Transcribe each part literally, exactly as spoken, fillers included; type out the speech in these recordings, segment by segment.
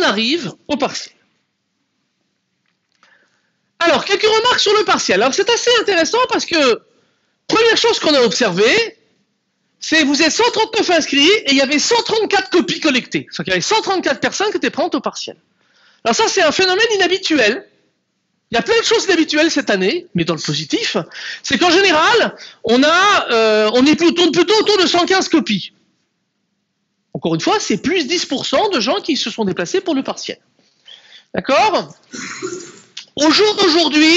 arrive au partiel. Alors, quelques remarques sur le partiel. Alors, c'est assez intéressant parce que, première chose qu'on a observée, c'est vous êtes cent trente-neuf inscrits et il y avait cent trente-quatre copies collectées. C'est-à-dire qu'il y avait cent trente-quatre personnes qui étaient présentes au partiel. Alors ça, c'est un phénomène inhabituel. Il y a plein de choses inhabituelles cette année, mais dans le positif. C'est qu'en général, on, a, euh, on est plutôt, plutôt autour de cent quinze copies. Encore une fois, c'est plus dix pour cent de gens qui se sont déplacés pour le partiel. D'accord? Au jour d'aujourd'hui,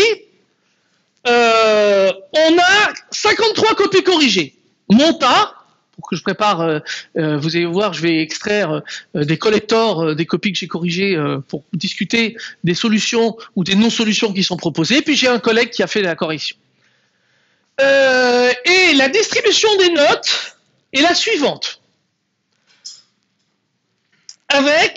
euh, on a cinquante-trois copies corrigées. Mon tas, pour que je prépare, euh, euh, vous allez voir, je vais extraire euh, des collectors, euh, des copies que j'ai corrigées euh, pour discuter des solutions ou des non-solutions qui sont proposées. Puis j'ai un collègue qui a fait la correction. Euh, et la distribution des notes est la suivante. Avec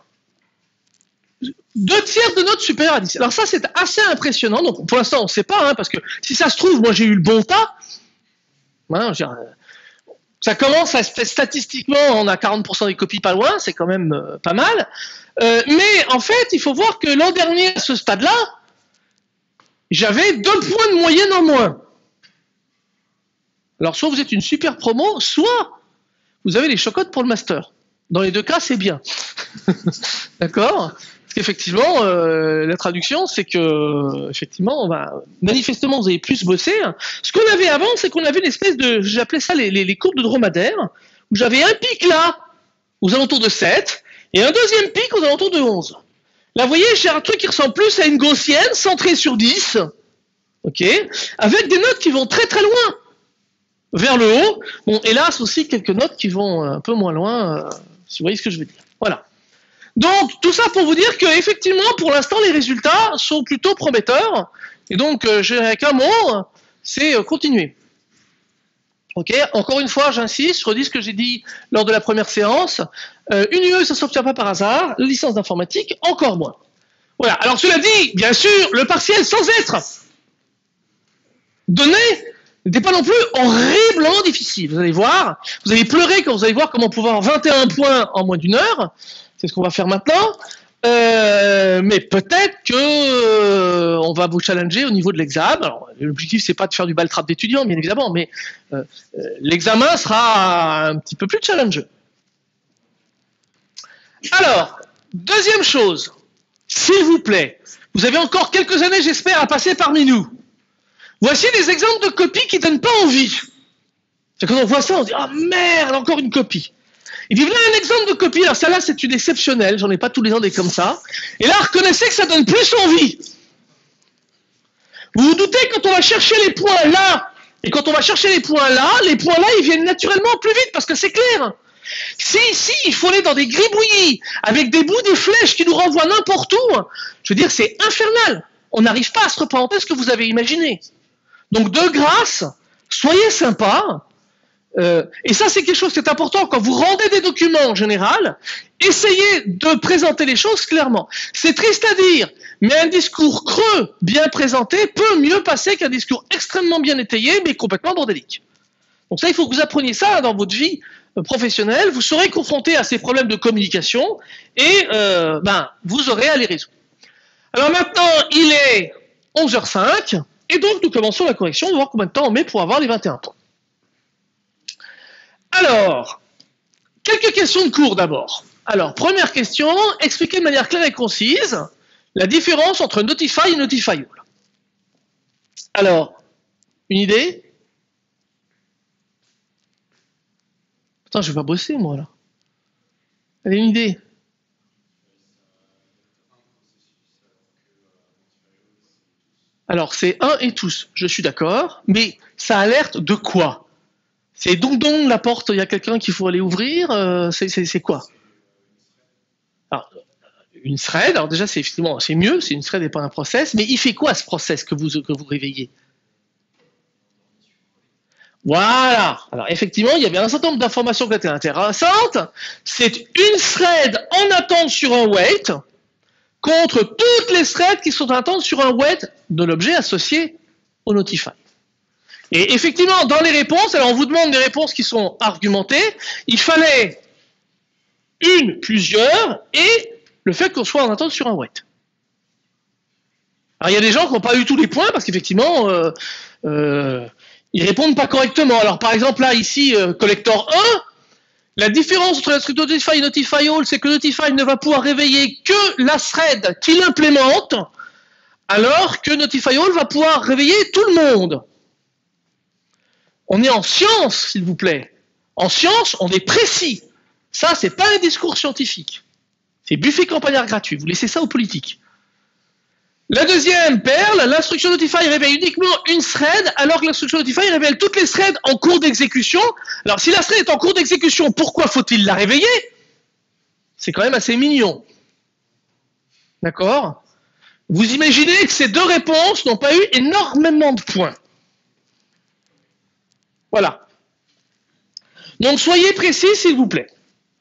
deux tiers de notes supérieures à dix. Alors ça, c'est assez impressionnant. Donc pour l'instant, on ne sait pas, hein, parce que si ça se trouve, moi j'ai eu le bon tas. Hein, ça commence à statistiquement, on a quarante pour cent des copies pas loin, c'est quand même euh, pas mal. Euh, mais en fait, il faut voir que l'an dernier, à ce stade-là, j'avais deux points de moyenne en moins. Alors, soit vous êtes une super promo, soit vous avez les chocottes pour le master. Dans les deux cas, c'est bien. D'accord ? Parce qu'effectivement, euh, la traduction, c'est que, effectivement, on va, manifestement, vous avez plus bossé. Ce qu'on avait avant, c'est qu'on avait une espèce de, j'appelais ça les, les, les courbes de dromadaire, où j'avais un pic là, aux alentours de sept, et un deuxième pic aux alentours de onze. Là, vous voyez, j'ai un truc qui ressemble plus à une gaussienne, centrée sur dix, ok, avec des notes qui vont très très loin, vers le haut. Bon, hélas, aussi quelques notes qui vont un peu moins loin, euh, si vous voyez ce que je veux dire. Voilà. Donc, tout ça pour vous dire que, effectivement, pour l'instant, les résultats sont plutôt prometteurs. Et donc, euh, je n'ai qu'un mot, c'est euh, continuer. Ok. Encore une fois, j'insiste, je redis ce que j'ai dit lors de la première séance. Euh, une U E, ça ne s'obtient pas par hasard. La licence d'informatique, encore moins. Voilà. Alors, cela dit, bien sûr, le partiel, sans être donné, n'était pas non plus horriblement difficile. Vous allez voir, vous allez pleurer quand vous allez voir comment pouvoir avoir vingt et un points en moins d'une heure. C'est ce qu'on va faire maintenant. Euh, mais peut-être que euh, on va vous challenger au niveau de l'examen. Alors, l'objectif, c'est pas de faire du baltrap d'étudiants, bien évidemment, mais euh, euh, l'examen sera un petit peu plus challengeant. Alors, deuxième chose, s'il vous plaît, vous avez encore quelques années, j'espère, à passer parmi nous. Voici des exemples de copies qui ne donnent pas envie. Quand on voit ça, on se dit « Ah merde, encore une copie !» Et puis voilà un exemple de copie. Alors celle-là, c'est une exceptionnelle. J'en ai pas tous les ans des comme ça. Et là, reconnaissez que ça donne plus envie. Vous vous doutez, quand on va chercher les points là, et quand on va chercher les points là, les points là, ils viennent naturellement plus vite parce que c'est clair. Si ici, il faut aller dans des gribouillis, avec des bouts des flèches qui nous renvoient n'importe où, je veux dire, c'est infernal. On n'arrive pas à se représenter ce que vous avez imaginé. Donc, de grâce, soyez sympas. Euh, et ça, c'est quelque chose qui est important. Quand vous rendez des documents en général, essayez de présenter les choses clairement. C'est triste à dire, mais un discours creux, bien présenté, peut mieux passer qu'un discours extrêmement bien étayé, mais complètement bordélique. Donc ça, il faut que vous appreniez ça dans votre vie euh, professionnelle. Vous serez confronté à ces problèmes de communication et euh, ben, vous aurez à les résoudre. Alors maintenant, il est onze heures cinq, et donc nous commençons la correction. On va voir combien de temps on met pour avoir les vingt et un points. Alors, quelques questions de cours d'abord. Alors, première question, expliquer de manière claire et concise la différence entre Notify et Notifiable. Alors, une idée? Putain, je vais pas bosser, moi, là. Allez, une idée? Alors, c'est un et tous, je suis d'accord, mais ça alerte de quoi? C'est donc donc la porte, il y a quelqu'un qu'il faut aller ouvrir, euh, c'est quoi? Alors, une thread, alors déjà c'est effectivement c'est mieux, c'est une thread et pas un process, mais il fait quoi ce process que vous, que vous réveillez? Voilà. Alors effectivement, il y avait un certain nombre d'informations qui étaient intéressantes. C'est une thread en attente sur un wait contre toutes les threads qui sont en attente sur un wait de l'objet associé au Notify. Et effectivement, dans les réponses, alors on vous demande des réponses qui sont argumentées, il fallait une, plusieurs et le fait qu'on soit en attente sur un wait. Alors il y a des gens qui n'ont pas eu tous les points parce qu'effectivement, euh, euh, ils répondent pas correctement. Alors par exemple là, ici, euh, collector un, la différence entre l'instruction notify et notify all, c'est que notify ne va pouvoir réveiller que la thread qui l'implémente, alors que notify all va pouvoir réveiller tout le monde. On est en science, s'il vous plaît. En science, on est précis. Ça, c'est pas un discours scientifique. C'est buffet campagnard gratuit. Vous laissez ça aux politiques. La deuxième perle, l'instruction notify réveille uniquement une thread, alors que l'instruction notify révèle toutes les threads en cours d'exécution. Alors, si la thread est en cours d'exécution, pourquoi faut-il la réveiller? C'est quand même assez mignon. D'accord? Vous imaginez que ces deux réponses n'ont pas eu énormément de points. Voilà. Donc, soyez précis, s'il vous plaît.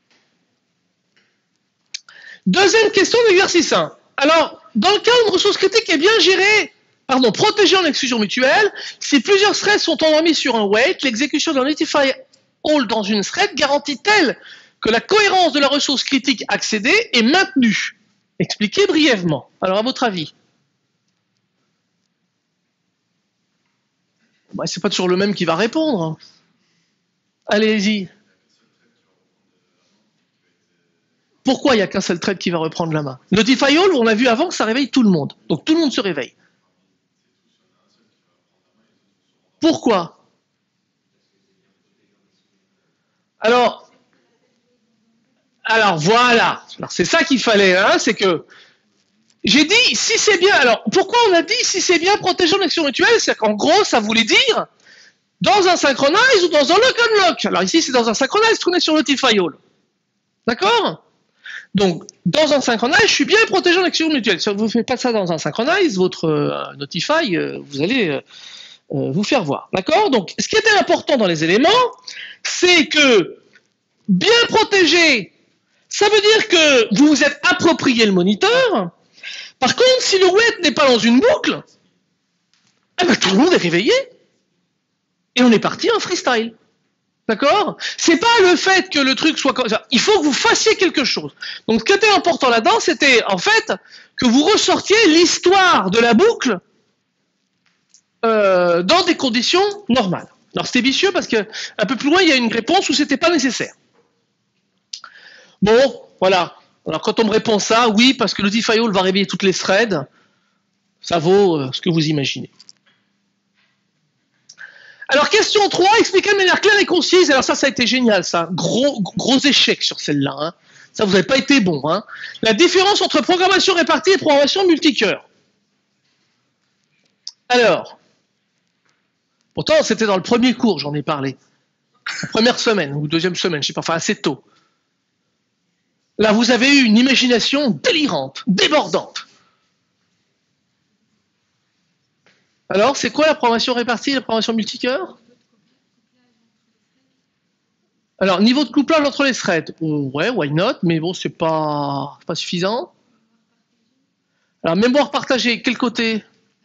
Deuxième question d'exercice un. Alors, dans le cas où une ressource critique est bien gérée, pardon, protégée en exclusion mutuelle, si plusieurs threads sont endormis sur un wait, l'exécution d'un notify all dans une thread garantit-elle que la cohérence de la ressource critique accédée est maintenue? Expliquez brièvement. Alors, à votre avis? Bah, c'est pas toujours le même qui va répondre. Allez-y. Pourquoi il n'y a qu'un seul thread qui va reprendre la main? Notify all, on a vu avant que ça réveille tout le monde. Donc tout le monde se réveille. Pourquoi? Alors, alors voilà. Alors c'est ça qu'il fallait, hein, c'est que j'ai dit si c'est bien. Alors pourquoi on a dit si c'est bien protégé en action mutuelle? C'est qu'en gros, ça voulait dire dans un synchronize ou dans un lock unlock. Alors ici, c'est dans un synchronize, tourné sur notify all. D'accord? Donc, dans un synchronize, je suis bien protégé en action mutuelle. Si vous ne faites pas ça dans un synchronize, votre euh, notify, euh, vous allez euh, euh, vous faire voir. D'accord? Donc, ce qui était important dans les éléments, c'est que bien protégé, ça veut dire que vous vous êtes approprié le moniteur. Par contre, si le wait n'est pas dans une boucle, eh ben, tout le monde est réveillé. Et on est parti en freestyle. D'accord? C'est pas le fait que le truc soit comme ça. Il faut que vous fassiez quelque chose. Donc, ce qui était important là-dedans, c'était en fait que vous ressortiez l'histoire de la boucle euh, dans des conditions normales. Alors, c'était vicieux parce que un peu plus loin, il y a une réponse où c'était pas nécessaire. Bon, voilà. Alors, quand on me répond ça, oui, parce que le notify all va réveiller toutes les threads, ça vaut euh, ce que vous imaginez. Alors, question trois, expliquer de manière claire et concise. Alors ça, ça a été génial, ça. Gros, gros échec sur celle-là. Hein. Ça, vous n'avez pas été bon. Hein. La différence entre programmation répartie et programmation multicœur. Alors, pourtant, c'était dans le premier cours, j'en ai parlé. La première semaine, ou deuxième semaine, je ne sais pas, enfin assez tôt. Là, vous avez eu une imagination délirante, débordante. Alors, c'est quoi la programmation répartie et la programmation multicœur? Alors, niveau de couplage entre les threads, oh, ouais, why not, mais bon, c'est pas, pas suffisant. Alors, mémoire partagée, quel côté?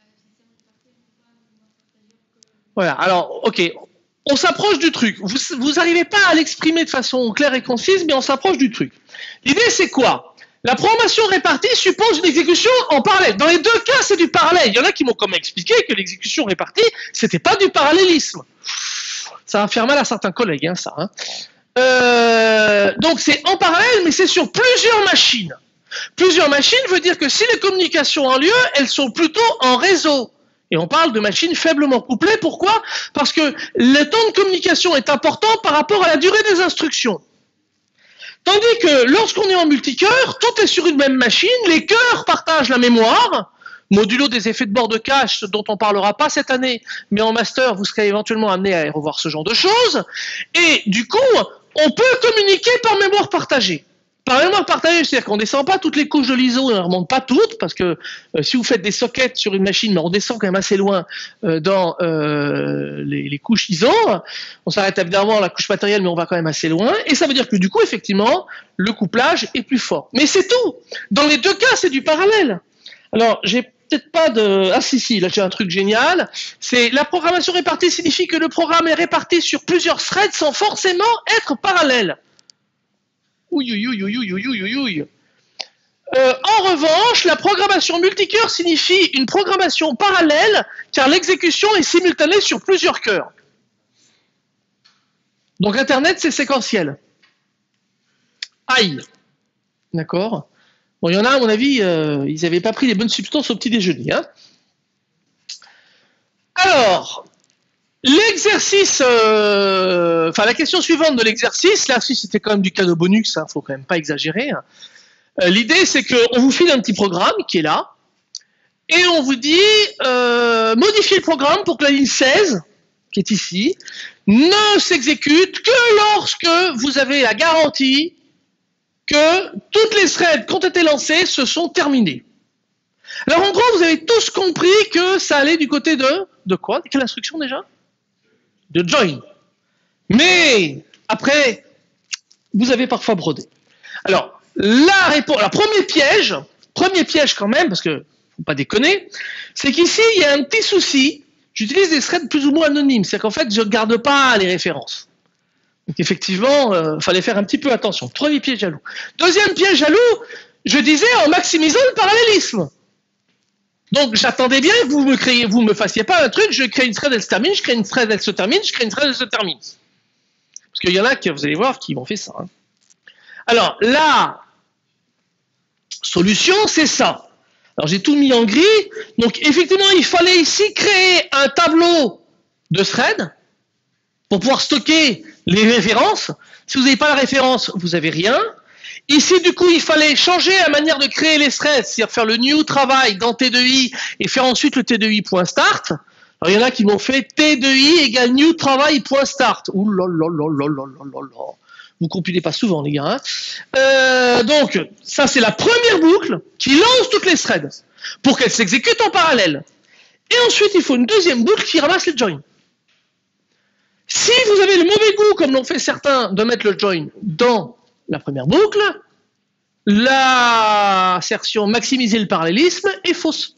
Voilà, alors, ok, on s'approche du truc. Vous n'arrivez pas à l'exprimer de façon claire et concise, mais on s'approche du truc. L'idée, c'est quoi? La programmation répartie suppose une exécution en parallèle. Dans les deux cas, c'est du parallèle. Il y en a qui m'ont quand même expliqué que l'exécution répartie, c'était pas du parallélisme. Ça va faire mal à certains collègues, hein, ça. Hein. Euh, donc c'est en parallèle, mais c'est sur plusieurs machines. Plusieurs machines veut dire que si les communications ont lieu, elles sont plutôt en réseau. Et on parle de machines faiblement couplées. Pourquoi? Parce que le temps de communication est important par rapport à la durée des instructions. Tandis que lorsqu'on est en multicœur, tout est sur une même machine, les cœurs partagent la mémoire, modulo des effets de bord de cache dont on ne parlera pas cette année, mais en master, vous serez éventuellement amené à revoir ce genre de choses, et du coup, on peut communiquer par mémoire partagée. Par mémoire partagée, c'est-à-dire qu'on ne descend pas toutes les couches de l'I S O, on ne remonte pas toutes, parce que euh, si vous faites des sockets sur une machine, mais on descend quand même assez loin euh, dans euh, les, les couches I S O, on s'arrête évidemment à la couche matérielle, mais on va quand même assez loin, et ça veut dire que du coup, effectivement, le couplage est plus fort. Mais c'est tout. Dans les deux cas, c'est du parallèle. Alors, j'ai peut-être pas de... Ah si, si, là j'ai un truc génial. C'est la programmation répartie signifie que le programme est réparti sur plusieurs threads sans forcément être parallèle. Ouille, ouille, ouille, ouille, ouille, ouille, ouille. Euh, en revanche, la programmation multicœur signifie une programmation parallèle car l'exécution est simultanée sur plusieurs cœurs. Donc Internet, c'est séquentiel. Aïe. D'accord. Bon, il y en a, à mon avis, euh, ils n'avaient pas pris les bonnes substances au petit déjeuner. Hein. Alors, l'exercice, euh, enfin la question suivante de l'exercice, là, si c'était quand même du cadeau bonus, hein, faut quand même pas exagérer. Hein. Euh, L'idée, c'est qu'on vous file un petit programme qui est là, et on vous dit euh, modifiez le programme pour que la ligne seize, qui est ici, ne s'exécute que lorsque vous avez la garantie que toutes les threads qui ont été lancés se sont terminés. Alors en gros, vous avez tous compris que ça allait du côté de... De quoi? Quelle instruction déjà? De join. Mais après, vous avez parfois brodé. Alors, la réponse, la premier piège, premier piège quand même, parce que faut pas déconner, c'est qu'ici, il y a un petit souci. J'utilise des threads plus ou moins anonymes, c'est qu'en fait, je ne garde pas les références. Donc effectivement, il euh, fallait faire un petit peu attention. Premier piège jaloux. Deuxième piège jaloux, je disais en maximisant le parallélisme. Donc j'attendais bien que vous me créiez, vous me fassiez pas un truc, je crée une thread, elle se termine, je crée une thread, elle se termine, je crée une thread, elle se termine. Parce qu'il y en a qui, vous allez voir, qui m'ont fait ça. Hein. Alors, la solution, c'est ça. Alors j'ai tout mis en gris. Donc effectivement, il fallait ici créer un tableau de thread pour pouvoir stocker les références. Si vous n'avez pas la référence, vous n'avez rien. Ici, du coup, il fallait changer la manière de créer les threads, c'est-à-dire faire le new travail dans T deux I et faire ensuite le T deux I.start. Alors, il y en a qui m'ont fait T deux I égale new travail.start. Ouh là là là là là là là. Vous compilez pas souvent, les gars. Hein. Euh, donc, ça, c'est la première boucle qui lance toutes les threads pour qu'elles s'exécutent en parallèle. Et ensuite, il faut une deuxième boucle qui ramasse les joins. Si vous avez le mauvais goût, comme l'ont fait certains, de mettre le join dans la première boucle, l'assertion maximiser le parallélisme est fausse.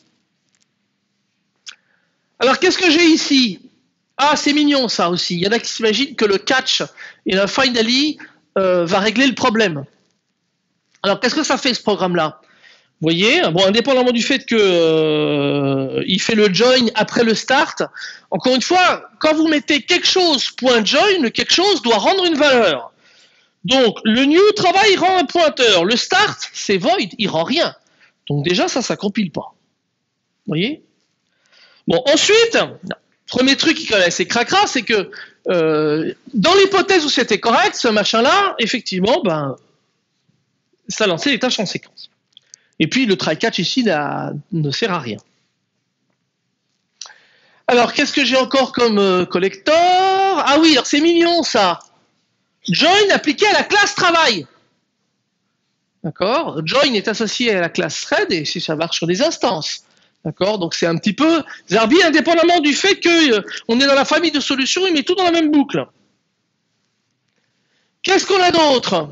Alors, qu'est-ce que j'ai ici? Ah, c'est mignon ça aussi. Il y en a qui s'imaginent que le catch et le finally euh, va régler le problème. Alors, qu'est-ce que ça fait ce programme-là? Vous voyez, bon, indépendamment du fait qu'il euh, fait le join après le start, encore une fois, quand vous mettez quelque chose point join, le quelque chose doit rendre une valeur. Donc, le new travail rend un pointeur. Le start, c'est void, il rend rien. Donc déjà, ça, ça compile pas. Vous voyez? Bon, ensuite, premier truc qui est quand même assez cracra, c'est que euh, dans l'hypothèse où c'était correct, ce machin-là, effectivement, ben, ça lançait les tâches en séquence. Et puis, le try catch ici ne sert à rien. Alors, qu'est-ce que j'ai encore comme euh, collector? Ah oui, alors c'est mignon, ça. Join appliqué à la classe travail. D'accord? Join est associé à la classe thread et ça marche sur des instances. D'accord? Donc c'est un petit peu Zarbi, indépendamment du fait qu'on euh, est dans la famille de solutions, il met tout dans la même boucle. Qu'est-ce qu'on a d'autre?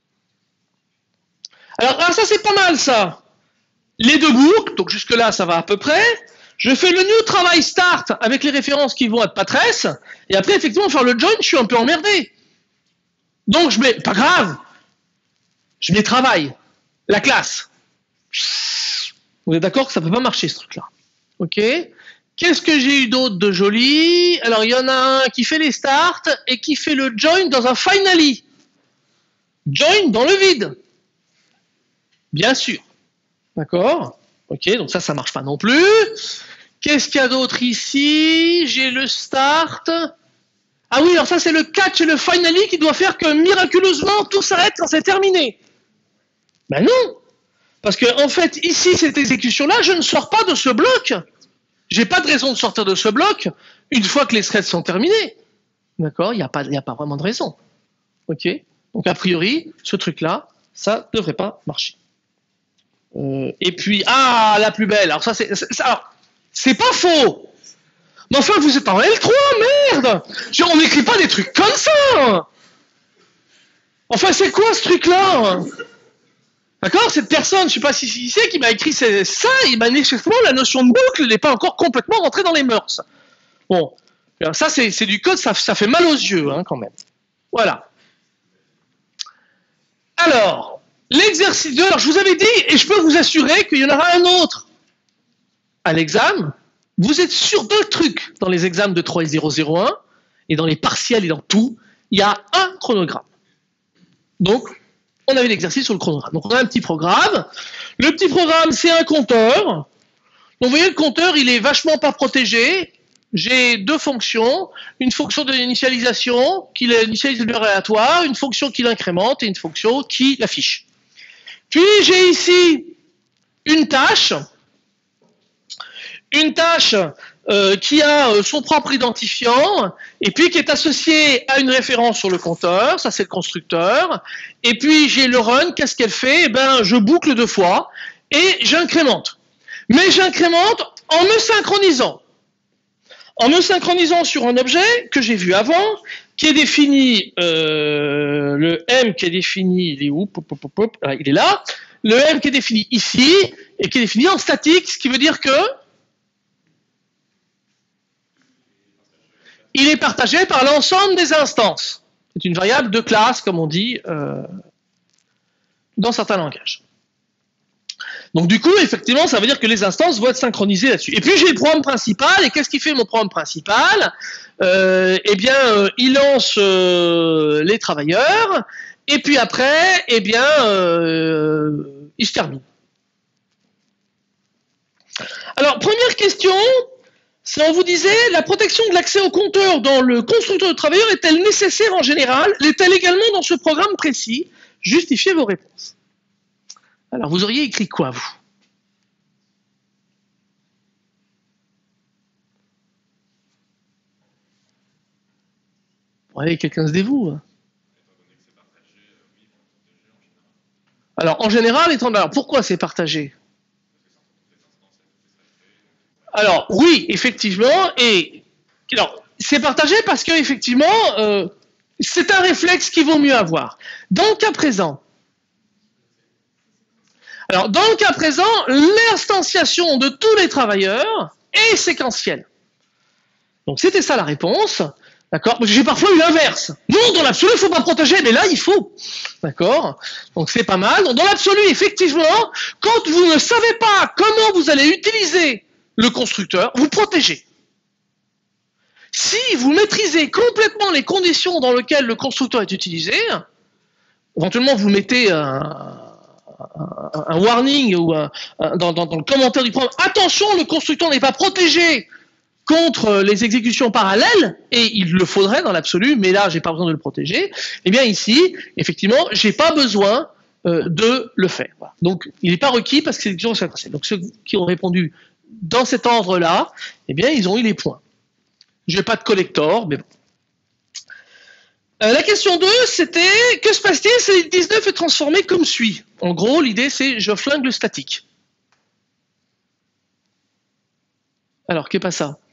Alors, ah, ça c'est pas mal ça. Les deux boucles, donc jusque-là ça va à peu près. Je fais le new travail start avec les références qui vont être patresse, et après effectivement faire le join, je suis un peu emmerdé. Donc je mets, pas grave, je mets travail, la classe. Vous êtes d'accord que ça ne peut pas marcher ce truc-là. Ok. Qu'est-ce que j'ai eu d'autre de joli? Alors il y en a un qui fait les starts et qui fait le join dans un finally. Join dans le vide. Bien sûr. D'accord. Ok, donc ça, ça marche pas non plus. Qu'est-ce qu'il y a d'autre ici? J'ai le start. Ah oui, alors ça c'est le catch et le finally qui doit faire que miraculeusement tout s'arrête quand c'est terminé. Ben non, parce que en fait ici cette exécution-là, je ne sors pas de ce bloc. J'ai pas de raison de sortir de ce bloc une fois que les threads sont terminés. D'accord, il n'y a pas, il n'y a pas vraiment de raison. Ok, donc a priori ce truc-là, ça devrait pas marcher. Euh, et puis ah la plus belle. Alors ça c'est, alors c'est pas faux. Mais enfin, vous êtes en L trois, merde! On n'écrit pas des trucs comme ça! Enfin, c'est quoi ce truc-là? D'accord? Cette personne, je ne sais pas si c'est qui m'a écrit ça, et manifestement, la notion de boucle n'est pas encore complètement rentrée dans les mœurs. Bon, alors ça, c'est du code, ça, ça fait mal aux yeux, hein, quand même. Voilà. Alors, L'exercice deux, alors je vous avais dit, et je peux vous assurer qu'il y en aura un autre à l'examen. Vous êtes sur deux trucs dans les examens de trois et zéro zéro un, et dans les partiels et dans tout, il y a un chronogramme. Donc, on avait l'exercice sur le chronogramme. Donc, on a un petit programme. Le petit programme, c'est un compteur. Donc, vous voyez, le compteur, il est vachement pas protégé. J'ai deux fonctions. Une fonction de l'initialisation, qui initialise le numéro aléatoire, une fonction qui l'incrémente et une fonction qui l'affiche. Puis, j'ai ici une tâche. Une tâche euh, qui a euh, son propre identifiant, et puis qui est associée à une référence sur le compteur, ça c'est le constructeur, et puis j'ai le run, qu'est-ce qu'elle fait? Eh ben, je boucle deux fois, et j'incrémente. Mais j'incrémente en me synchronisant. En me synchronisant sur un objet que j'ai vu avant, qui est défini, euh, le M qui est défini, il est où? Pop, pop, pop, pop. Ah, il est là. Le M qui est défini ici, et qui est défini en statique, ce qui veut dire que il est partagé par l'ensemble des instances. C'est une variable de classe, comme on dit euh, dans certains langages. Donc du coup, effectivement, ça veut dire que les instances vont être synchronisées là-dessus. Et puis j'ai le programme principal, et qu'est-ce qu'il fait mon programme principal? euh, Eh bien, euh, il lance euh, les travailleurs, et puis après, eh bien, euh, il se termine. Alors, première question. Si on vous disait, la protection de l'accès au compteur dans le constructeur de travailleurs est-elle nécessaire en général? L'est-elle également dans ce programme précis? Justifiez vos réponses. Alors, vous auriez écrit quoi, vous? Bon, allez, quelqu'un se dévoue. Alors, en général, étant... Alors, pourquoi c'est partagé? Alors, oui, effectivement, et alors, c'est partagé parce que effectivement, euh, c'est un réflexe qu'il vaut mieux avoir. Dans le cas présent, alors dans le cas présent, l'instanciation de tous les travailleurs est séquentielle. Donc c'était ça la réponse, d'accord? J'ai parfois eu l'inverse. Non, dans l'absolu, il ne faut pas protéger, mais là, il faut. D'accord? Donc c'est pas mal. Donc, dans l'absolu, effectivement, quand vous ne savez pas comment vous allez utiliser le constructeur, vous protégez. Si vous maîtrisez complètement les conditions dans lesquelles le constructeur est utilisé, éventuellement vous mettez un, un, un warning ou un, un, dans, dans, dans le commentaire du programme, attention, le constructeur n'est pas protégé contre les exécutions parallèles, et il le faudrait dans l'absolu, mais là j'ai pas besoin de le protéger. Eh bien ici, effectivement, j'ai pas besoin euh, de le faire. Voilà. Donc il n'est pas requis parce que c'est l'exécution séquentielle. Donc ceux qui ont répondu dans cet ordre-là, eh bien, ils ont eu les points. Je n'ai pas de collector, mais bon. Euh, la question deux, c'était, que se passe-t-il si le dix-neuf est transformé comme suit? En gros, l'idée, c'est, je flingue le statique. Alors, qu'est pas ça?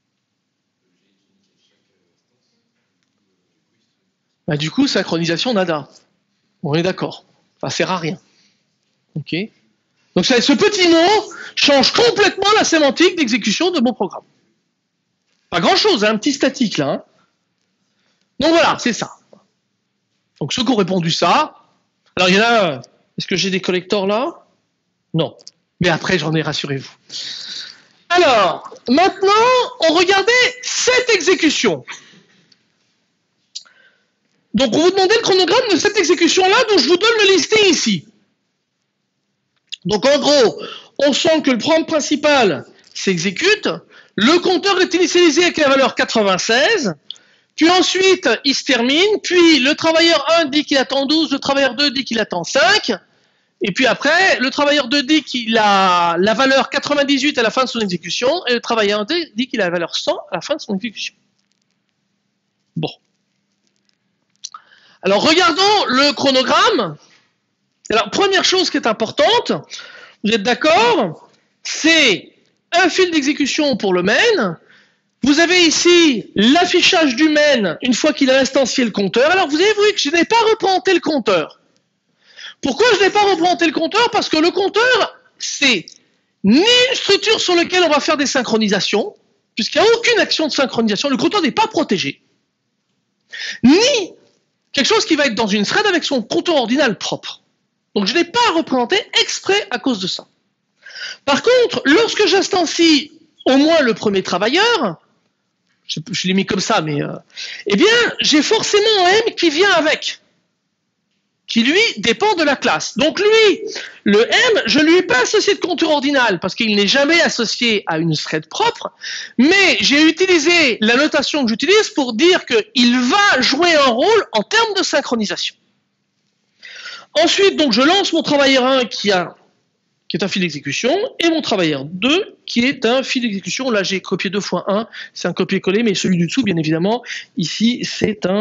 Bah, du coup, synchronisation nada. On est d'accord. Ça sert à rien. Ok. Donc ce petit mot change complètement la sémantique d'exécution de mon programme. Pas grand-chose, hein, un petit statique là. Hein. Donc voilà, c'est ça. Donc ceux qui ont répondu ça, alors il y en a, est-ce que j'ai des collectors là? Non. Mais après j'en ai, rassurez-vous. Alors, maintenant, on regardait cette exécution. Donc on vous demandait le chronogramme de cette exécution-là, dont je vous donne le listing ici. Donc en gros, on sent que le programme principal s'exécute, le compteur est initialisé avec la valeur quatre-vingt-seize, puis ensuite il se termine, puis le travailleur un dit qu'il attend douze, le travailleur deux dit qu'il attend cinq, et puis après, le travailleur deux dit qu'il a la valeur quatre-vingt-dix-huit à la fin de son exécution, et le travailleur un dit qu'il a la valeur cent à la fin de son exécution. Bon. Alors regardons le chronogramme. Alors, première chose qui est importante, vous êtes d'accord, c'est un fil d'exécution pour le main. Vous avez ici l'affichage du main une fois qu'il a instancié le compteur. Alors, vous avez vu que je n'ai pas représenté le compteur. Pourquoi je n'ai pas représenté le compteur? Parce que le compteur, c'est ni une structure sur laquelle on va faire des synchronisations, puisqu'il n'y a aucune action de synchronisation. Le compteur n'est pas protégé. Ni quelque chose qui va être dans une thread avec son compteur ordinal propre. Donc je n'ai pas représenté exprès à cause de ça. Par contre, lorsque j'instancie au moins le premier travailleur, je, je l'ai mis comme ça, mais euh, eh bien, j'ai forcément un M qui vient avec, qui lui dépend de la classe. Donc lui, le M, je ne lui ai pas associé de compteur ordinal parce qu'il n'est jamais associé à une thread propre, mais j'ai utilisé la notation que j'utilise pour dire qu'il va jouer un rôle en termes de synchronisation. Ensuite, donc, je lance mon travailleur un qui, a, qui est un fil d'exécution et mon travailleur deux qui est un fil d'exécution. Là, j'ai copié deux fois un, c'est un copier-coller, mais celui du dessous, bien évidemment, ici, c'est un,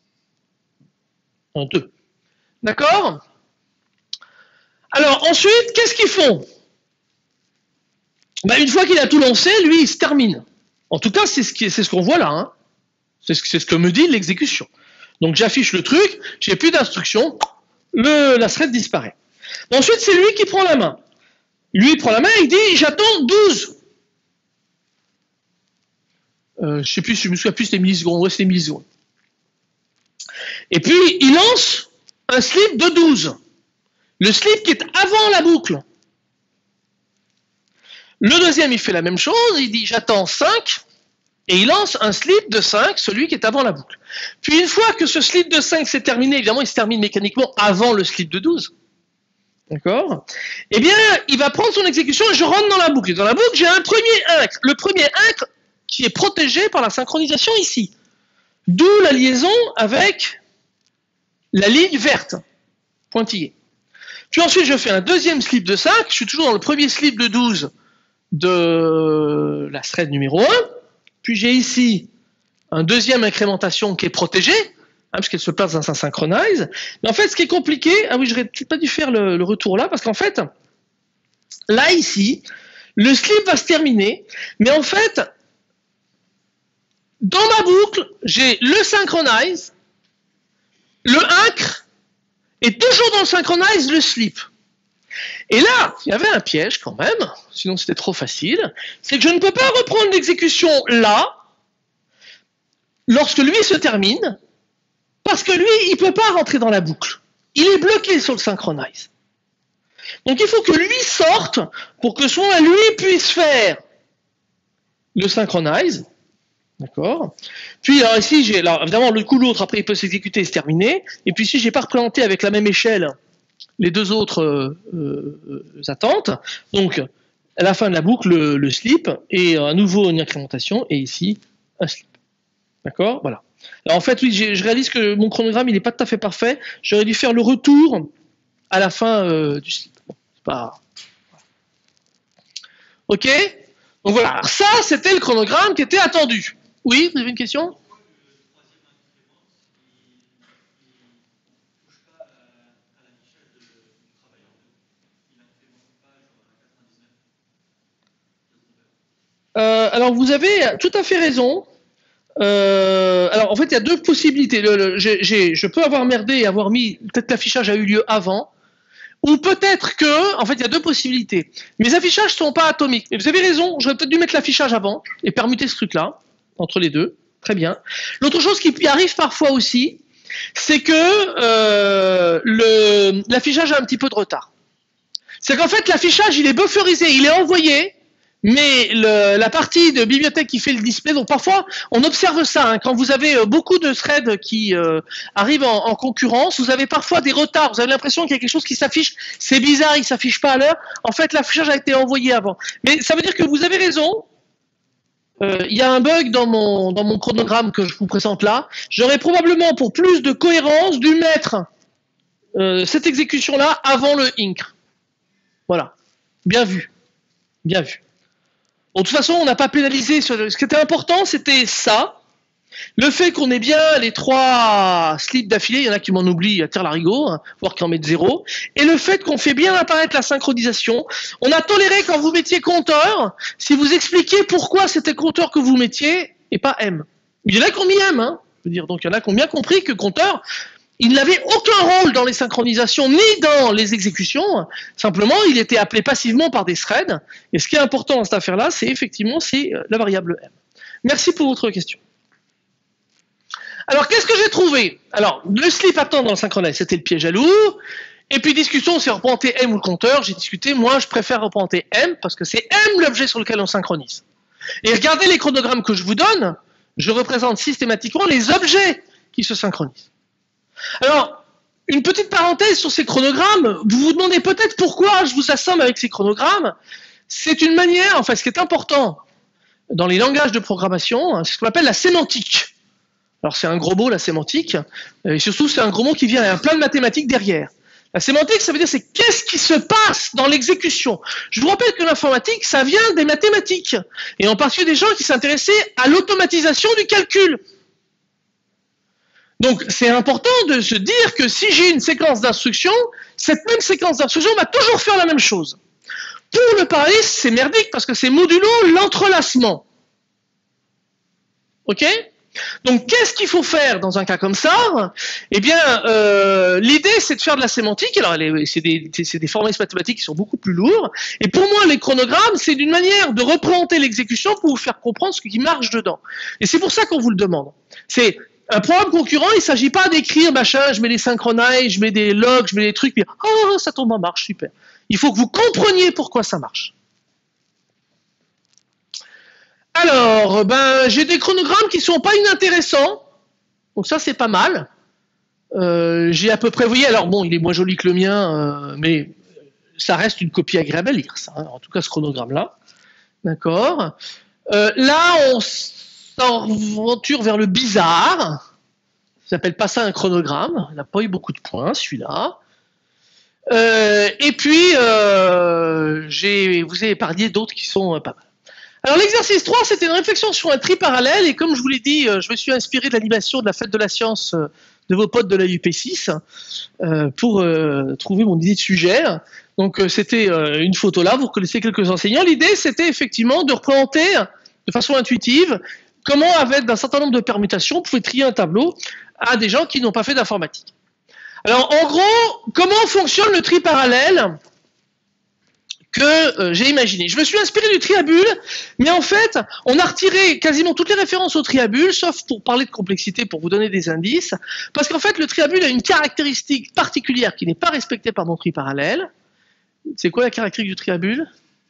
un deux. D'accord? Alors, ensuite, qu'est-ce qu'ils font? Ben, une fois qu'il a tout lancé, lui, il se termine. En tout cas, c'est ce qu'on ce qu'on voit là. Hein. C'est ce, ce que me dit l'exécution. Donc, j'affiche le truc, j'ai plus d'instructions. Le, la thread disparaît. Ensuite, c'est lui qui prend la main. Lui, il prend la main et il dit, j'attends douze. Euh, je ne sais plus, je me souviens plus, c'était millisecondes. Ouais, c'était millisecondes. Et puis, il lance un slip de douze. Le slip qui est avant la boucle. Le deuxième, il fait la même chose. Il dit, j'attends cinq. Et il lance un slip de cinq, celui qui est avant la boucle. Puis une fois que ce slip de cinq s'est terminé, évidemment, il se termine mécaniquement avant le slip de douze. D'accord? Eh bien, il va prendre son exécution et je rentre dans la boucle. Et dans la boucle, j'ai un premier incre. Le premier incre qui est protégé par la synchronisation ici. D'où la liaison avec la ligne verte, pointillée. Puis ensuite, je fais un deuxième slip de cinq. Je suis toujours dans le premier slip de douze de la thread numéro un. Puis j'ai ici un deuxième incrémentation qui est protégée, hein, puisqu'elle se place dans un synchronize. Mais en fait, ce qui est compliqué, ah oui, je n'aurais pas dû faire le, le retour là, parce qu'en fait, là, ici, le slip va se terminer, mais en fait, dans ma boucle, j'ai le synchronize, le incre, et toujours dans le synchronize, le slip. Et là, il y avait un piège quand même, sinon c'était trop facile, c'est que je ne peux pas reprendre l'exécution là, lorsque lui se termine, parce que lui, il ne peut pas rentrer dans la boucle. Il est bloqué sur le synchronize. Donc il faut que lui sorte pour que soit lui puisse faire le synchronize. D'accord. Puis alors ici, j'ai, alors évidemment, le coup l'autre, après il peut s'exécuter et se terminer. Et puis ici, je n'ai pas représenté avec la même échelle les deux autres euh, euh, attentes. Donc, à la fin de la boucle, le, le slip, et à nouveau une incrémentation, et ici, un slip. D'accord? Voilà. Alors en fait, oui, je réalise que mon chronogramme, il n'est pas tout à fait parfait. J'aurais dû faire le retour à la fin euh, du slip. Bon, c'est pas... Ok? Donc voilà. Alors ça, c'était le chronogramme qui était attendu. Oui, vous avez une question? Euh, alors vous avez tout à fait raison. Euh, alors en fait il y a deux possibilités. Le, le, j'ai, j'ai, je peux avoir merdé et avoir mis, peut-être l'affichage a eu lieu avant, ou peut-être que, en fait il y a deux possibilités. Mes affichages ne sont pas atomiques. Et vous avez raison, j'aurais peut-être dû mettre l'affichage avant et permuter ce truc-là, entre les deux. Très bien. L'autre chose qui arrive parfois aussi, c'est que euh, le, l'affichage a un petit peu de retard. C'est qu'en fait l'affichage il est bufferisé, il est envoyé, mais le, la partie de bibliothèque qui fait le display, donc parfois on observe ça, hein, quand vous avez beaucoup de threads qui euh, arrivent en, en concurrence, vous avez parfois des retards, vous avez l'impression qu'il y a quelque chose qui s'affiche, c'est bizarre, il ne s'affiche pas à l'heure, en fait l'affichage a été envoyé avant. Mais ça veut dire que vous avez raison, il euh, y a un bug dans mon, dans mon chronogramme que je vous présente là, j'aurais probablement pour plus de cohérence dû mettre euh, cette exécution-là avant le incre. Voilà, bien vu, bien vu. Bon, de toute façon, on n'a pas pénalisé. Sur le... Ce qui était important, c'était ça. Le fait qu'on ait bien les trois slips d'affilée, il y en a qui m'en oublient à tire l'arigot, hein, voire qui en mettent zéro. Et le fait qu'on fait bien apparaître la synchronisation. On a toléré quand vous mettiez compteur, si vous expliquiez pourquoi c'était compteur que vous mettiez et pas M. Il y en a qui ont mis M, hein. Je veux dire, donc il y en a qui ont bien compris que compteur, il n'avait aucun rôle dans les synchronisations ni dans les exécutions, simplement il était appelé passivement par des threads, et ce qui est important dans cette affaire-là, c'est effectivement c'est la variable M. Merci pour votre question. Alors qu'est-ce que j'ai trouvé? Alors le slip attend dans le synchronize, c'était le piège à loup, Et puis discussion, c'est représenter M ou le compteur. J'ai discuté, moi je préfère représenter M parce que c'est M l'objet sur lequel on synchronise. Et regardez les chronogrammes que je vous donne, je représente systématiquement les objets qui se synchronisent. Alors, une petite parenthèse sur ces chronogrammes, vous vous demandez peut-être pourquoi je vous assomme avec ces chronogrammes. C'est une manière, enfin ce qui est important dans les langages de programmation, c'est ce qu'on appelle la sémantique. Alors c'est un gros mot, la sémantique, et surtout c'est un gros mot qui vient avec plein de mathématiques derrière. La sémantique, ça veut dire c'est qu'est-ce qui se passe dans l'exécution. Je vous rappelle que l'informatique, ça vient des mathématiques, et en particulier des gens qui s'intéressaient à l'automatisation du calcul. Donc c'est important de se dire que si j'ai une séquence d'instructions, cette même séquence d'instructions va toujours faire la même chose. Pour le parallélisme, c'est merdique parce que c'est modulo l'entrelacement. Ok? Donc, qu'est-ce qu'il faut faire dans un cas comme ça? Eh bien, euh, l'idée, c'est de faire de la sémantique. Alors, c'est des, des formalismes mathématiques qui sont beaucoup plus lourds. Et pour moi, les chronogrammes, c'est une manière de représenter l'exécution pour vous faire comprendre ce qui marche dedans. Et c'est pour ça qu'on vous le demande. C'est un programme concurrent, il ne s'agit pas d'écrire, machin, je mets des synchronize, je mets des logs, je mets des trucs, puis oh, ça tombe en marche, super. Il faut que vous compreniez pourquoi ça marche. Alors, ben, j'ai des chronogrammes qui ne sont pas inintéressants. Donc ça, c'est pas mal. Euh, j'ai à peu près, vous voyez, alors bon, il est moins joli que le mien, euh, mais ça reste une copie agréable à lire, ça. Hein, en tout cas, ce chronogramme-là. D'accord. Euh, là, on s'aventure vers le bizarre. Ça s'appelle pas ça un chronogramme. Il n'a pas eu beaucoup de points, celui-là. Euh, et puis, euh, vous avez épargné d'autres qui sont euh, pas mal. Alors l'exercice trois, c'était une réflexion sur un tri parallèle, et comme je vous l'ai dit, je me suis inspiré de l'animation de la fête de la science de vos potes de la U P six euh, pour euh, trouver mon idée de sujet. Donc euh, c'était euh, une photo là, vous reconnaissez quelques enseignants. L'idée, c'était effectivement de représenter de façon intuitive comment, avec un certain nombre de permutations, on pouvait trier un tableau à des gens qui n'ont pas fait d'informatique. Alors en gros, comment fonctionne le tri parallèle que euh, j'ai imaginé. Je me suis inspiré du triabule, mais en fait, on a retiré quasiment toutes les références au triabule, sauf pour parler de complexité, pour vous donner des indices, parce qu'en fait, le triabule a une caractéristique particulière qui n'est pas respectée par mon tri parallèle. C'est quoi la caractéristique du triabule?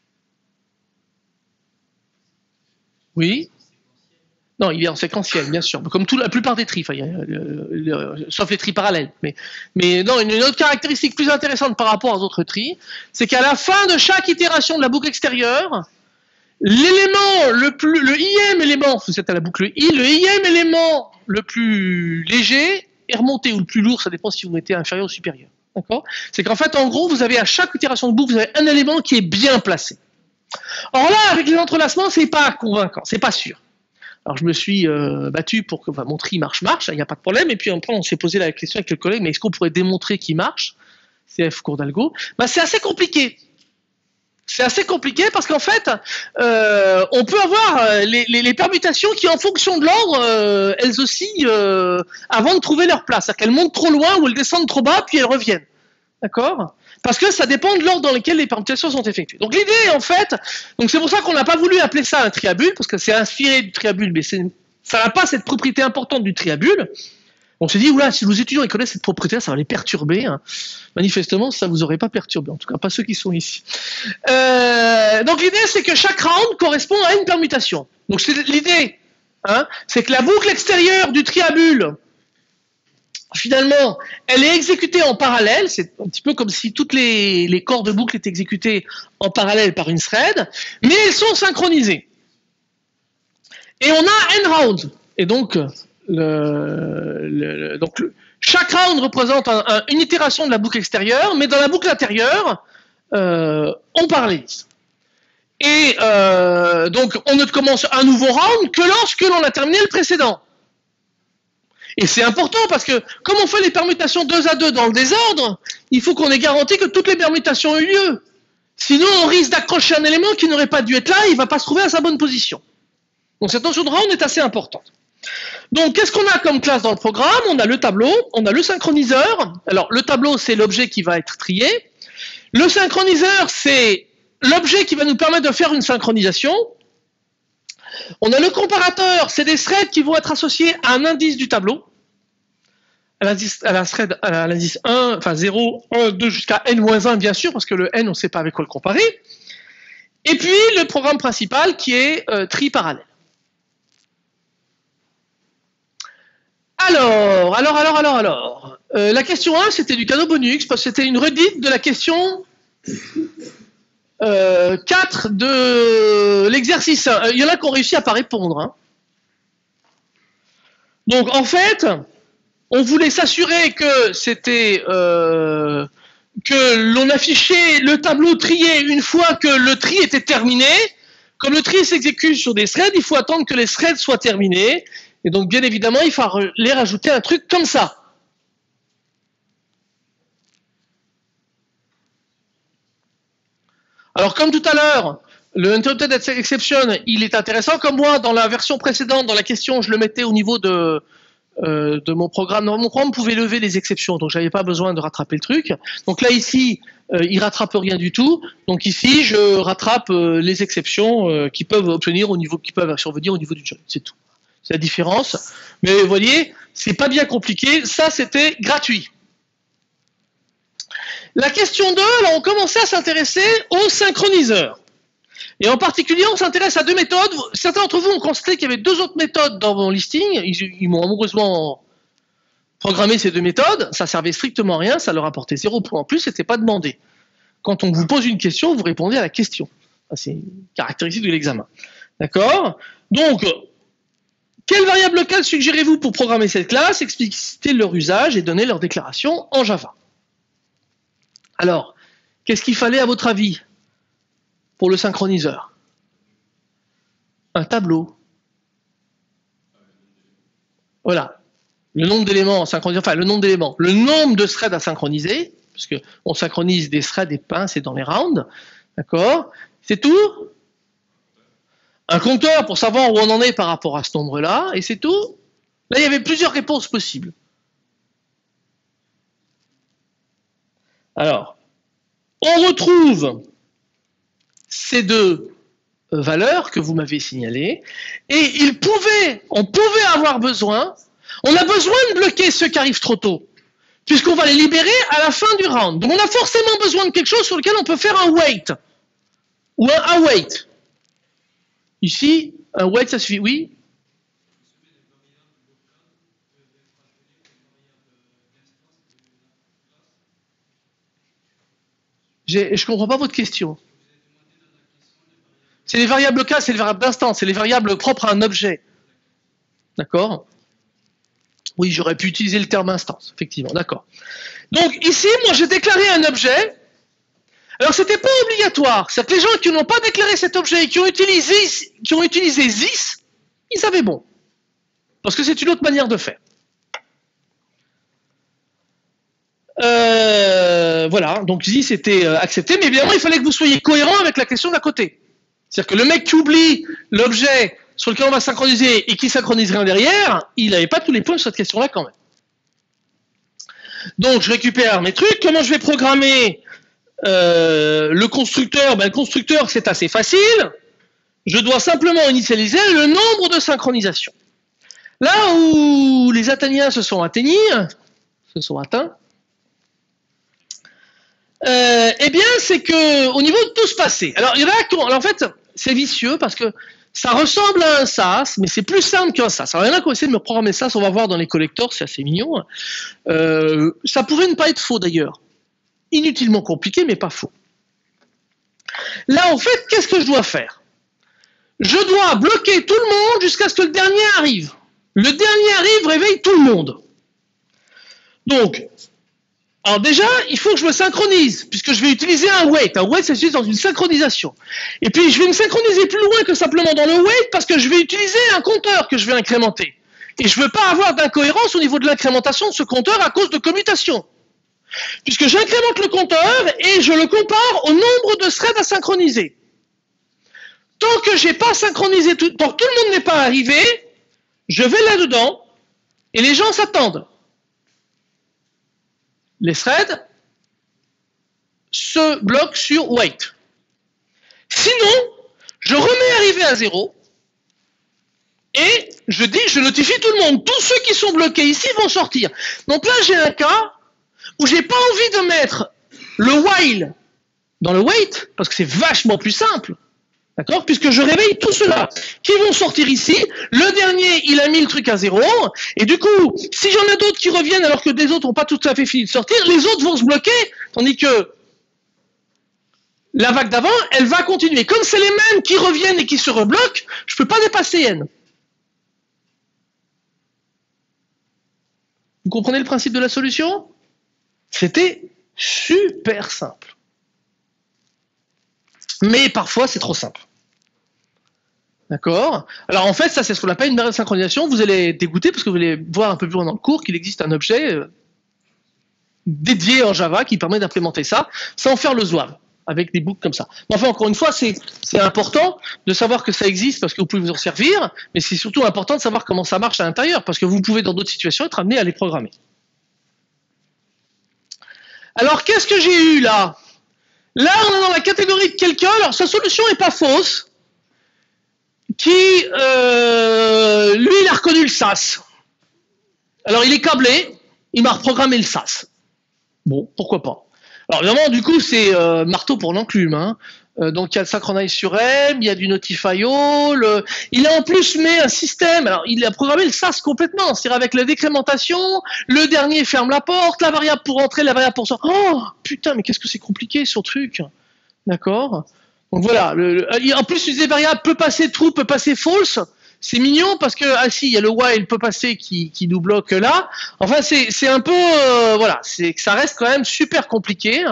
Oui. Non, il est en séquentiel, bien sûr, comme tout, la plupart des tris, enfin, euh, euh, sauf les tris parallèles. Mais, mais non, une, une autre caractéristique plus intéressante par rapport aux autres tris, c'est qu'à la fin de chaque itération de la boucle extérieure, l'élément le plus, le ième élément, vous êtes à la boucle I, le ième élément le plus léger est remonté, ou le plus lourd, ça dépend si vous mettez inférieur ou supérieur. D'accord? C'est qu'en fait, en gros, vous avez à chaque itération de boucle, vous avez un élément qui est bien placé. Or là, avec les entrelacements, c'est pas convaincant, c'est pas sûr. Alors je me suis euh, battu pour que enfin, mon tri marche, marche, il n'y a pas de problème. Et puis après, on s'est posé la question avec le collègue, mais est-ce qu'on pourrait démontrer qu'il marche? C F cours d'algo. Ben, c'est assez compliqué. C'est assez compliqué parce qu'en fait, euh, on peut avoir les, les, les permutations qui, en fonction de l'ordre, euh, elles oscillent euh, avant de trouver leur place. C'est-à-dire qu'elles montent trop loin ou elles descendent trop bas, puis elles reviennent. D'accord? Parce que ça dépend de l'ordre dans lequel les permutations sont effectuées. Donc l'idée, en fait, donc c'est pour ça qu'on n'a pas voulu appeler ça un triabule, parce que c'est inspiré du triabule, mais ça n'a pas cette propriété importante du triabule. On s'est dit, oula, si nos étudiants ils connaissent cette propriété, ça va les perturber. Hein. Manifestement, ça ne vous aurait pas perturbé, en tout cas pas ceux qui sont ici. Euh, donc l'idée, c'est que chaque round correspond à une permutation. Donc c'est l'idée, hein, c'est que la boucle extérieure du triabule, finalement, elle est exécutée en parallèle, c'est un petit peu comme si toutes les, les corps de boucle étaient exécutés en parallèle par une thread, mais elles sont synchronisées. Et on a n rounds. Et donc, le, le, donc le, chaque round représente un, un, une itération de la boucle extérieure, mais dans la boucle intérieure, euh, on parallélise. Et euh, donc, on ne commence un nouveau round que lorsque l'on a terminé le précédent. Et c'est important parce que, comme on fait les permutations deux à deux dans le désordre, il faut qu'on ait garanti que toutes les permutations ont eu lieu. Sinon, on risque d'accrocher un élément qui n'aurait pas dû être là, et il ne va pas se trouver à sa bonne position. Donc cette notion de round est assez importante. Donc, qu'est-ce qu'on a comme classe dans le programme? On a le tableau, on a le synchroniseur. Alors, le tableau, c'est l'objet qui va être trié. Le synchroniseur, c'est l'objet qui va nous permettre de faire une synchronisation. On a le comparateur, c'est des threads qui vont être associés à un indice du tableau. à l'indice, à la thread, à l'indice un, enfin zéro, un, deux jusqu'à n moins un, bien sûr, parce que le n, on ne sait pas avec quoi le comparer. Et puis, le programme principal qui est euh, tri parallèle. Alors, alors, alors, alors, alors. Euh, la question un, c'était du cadeau bonus, parce que c'était une redite de la question euh, quatre de l'exercice un. Il y en a qui ont réussi à pas répondre. Hein. Donc, en fait, on voulait s'assurer que c'était... Euh, que l'on affichait le tableau trié une fois que le tri était terminé. Comme le tri s'exécute sur des threads, il faut attendre que les threads soient terminés. Et donc, bien évidemment, il faut les rajouter un truc comme ça. Alors, comme tout à l'heure, le interrupted exception, il est intéressant. Comme moi, dans la version précédente, dans la question, je le mettais au niveau de, euh, de mon programme. Dans mon programme pouvait lever les exceptions, donc j'avais pas besoin de rattraper le truc. Donc là, ici, euh, il rattrape rien du tout. Donc ici, je rattrape euh, les exceptions euh, qui peuvent obtenir au niveau, qui peuvent survenir au niveau du join. C'est tout. C'est la différence. Mais vous voyez, c'est pas bien compliqué. Ça, c'était gratuit. La question deux, alors on commençait à s'intéresser aux synchroniseurs. Et en particulier, on s'intéresse à deux méthodes. Certains d'entre vous ont constaté qu'il y avait deux autres méthodes dans mon listing. Ils, ils m'ont amoureusement programmé ces deux méthodes. Ça servait strictement à rien. Ça leur apportait zéro point en plus. C'était pas demandé. Quand on vous pose une question, vous répondez à la question. C'est une caractéristique de l'examen. D'accord? Donc, quelle variable locale suggérez-vous pour programmer cette classe, expliciter leur usage et donner leur déclaration en Java? Alors, qu'est-ce qu'il fallait à votre avis pour le synchroniseur? Un tableau. Voilà. Le nombre d'éléments synchronisés, enfin le nombre d'éléments, le nombre de threads à synchroniser, puisque on synchronise des threads et pinces et dans les rounds. D'accord? C'est tout? Un compteur pour savoir où on en est par rapport à ce nombre-là, et c'est tout. Là, il y avait plusieurs réponses possibles. Alors, on retrouve ces deux valeurs que vous m'avez signalées, et il pouvait, on pouvait avoir besoin, on a besoin de bloquer ceux qui arrivent trop tôt, puisqu'on va les libérer à la fin du round. Donc on a forcément besoin de quelque chose sur lequel on peut faire un wait, ou un await. Ici, un wait, ça suffit, oui. Je ne comprends pas votre question. C'est les variables locales, c'est les variables d'instance, c'est les variables propres à un objet. D'accord? Oui, j'aurais pu utiliser le terme instance, effectivement, d'accord. Donc ici, moi j'ai déclaré un objet. Alors c'était pas obligatoire, c'est que les gens qui n'ont pas déclaré cet objet et qui ont utilisé, qui ont utilisé this, ils savaient bon. Parce que c'est une autre manière de faire. Euh, voilà, donc this était accepté, mais évidemment il fallait que vous soyez cohérent avec la question d'à côté. C'est-à-dire que le mec qui oublie l'objet sur lequel on va synchroniser et qui synchronise rien derrière, il n'avait pas tous les points sur cette question-là quand même. Donc je récupère mes trucs. Comment je vais programmer euh, le constructeur? Ben, le constructeur, c'est assez facile. Je dois simplement initialiser le nombre de synchronisations. Là où les Athéniens se sont atteignés, se sont atteints, euh, eh bien, c'est que au niveau de tout se passer. Alors, il y en a qui ont, alors en fait, c'est vicieux parce que ça ressemble à un S A S, mais c'est plus simple qu'un S A S. Alors, il y en a qui ont essayé de me programmer S A S, on va voir dans les collectors, c'est assez mignon. Euh, ça pourrait ne pas être faux d'ailleurs. Inutilement compliqué, mais pas faux. Là, en fait, qu'est-ce que je dois faire? Je dois bloquer tout le monde jusqu'à ce que le dernier arrive. Le dernier arrive, réveille tout le monde. Donc, alors déjà, il faut que je me synchronise, puisque je vais utiliser un wait. Un wait, ça s'utilise dans une synchronisation. Et puis, je vais me synchroniser plus loin que simplement dans le wait, parce que je vais utiliser un compteur que je vais incrémenter. Et je ne veux pas avoir d'incohérence au niveau de l'incrémentation de ce compteur à cause de commutations. Puisque j'incrémente le compteur et je le compare au nombre de threads à synchroniser. Tant que j'ai pas synchronisé, tout, tant que tout le monde n'est pas arrivé, je vais là-dedans et les gens s'attendent. Les threads se bloquent sur wait. Sinon, je remets arrivé à zéro et je dis, je notifie tout le monde. Tous ceux qui sont bloqués ici vont sortir. Donc là, j'ai un cas où j'ai pas envie de mettre le while dans le wait, parce que c'est vachement plus simple. D'accord? Puisque je réveille tout cela qui vont sortir ici. Le dernier, il a mis le truc à zéro. Et du coup, si j'en ai d'autres qui reviennent alors que des autres n'ont pas tout à fait fini de sortir, les autres vont se bloquer. Tandis que la vague d'avant, elle va continuer. Comme c'est les mêmes qui reviennent et qui se rebloquent, je ne peux pas dépasser N. Vous comprenez le principe de la solution? C'était super simple. Mais parfois, c'est trop simple. D'accord? Alors en fait, ça c'est ce qu'on appelle une barrière de synchronisation. Vous allez être dégoûté parce que vous allez voir un peu plus loin dans le cours qu'il existe un objet euh, dédié en Java qui permet d'implémenter ça sans faire le zouave, avec des boucles comme ça. Mais enfin, encore une fois, c'est important de savoir que ça existe parce que vous pouvez vous en servir, mais c'est surtout important de savoir comment ça marche à l'intérieur parce que vous pouvez dans d'autres situations être amené à les programmer. Alors qu'est-ce que j'ai eu là? Là, on est dans la catégorie de quelqu'un, alors sa solution n'est pas fausse, qui, euh, lui, il a reconnu le S A S. Alors, il est câblé, il m'a reprogrammé le S A S. Bon, pourquoi pas. Alors, évidemment, du coup, c'est euh, marteau pour l'enclume. Hein. Euh, donc, il y a le synchronize sur M, il y a du notify all. Euh, il a en plus mis un système. Alors, il a programmé le S A S complètement. C'est-à-dire avec la décrémentation, le dernier ferme la porte, la variable pour entrer, la variable pour sortir. Oh, putain, mais qu'est-ce que c'est compliqué, ce truc. D'accord. Donc voilà, le, le, en plus, les variables peut passer true, peut passer false. C'est mignon parce que, ah si, il y a le while peut passer qui, qui nous bloque là. Enfin, c'est un peu, euh, voilà, c'est que ça reste quand même super compliqué.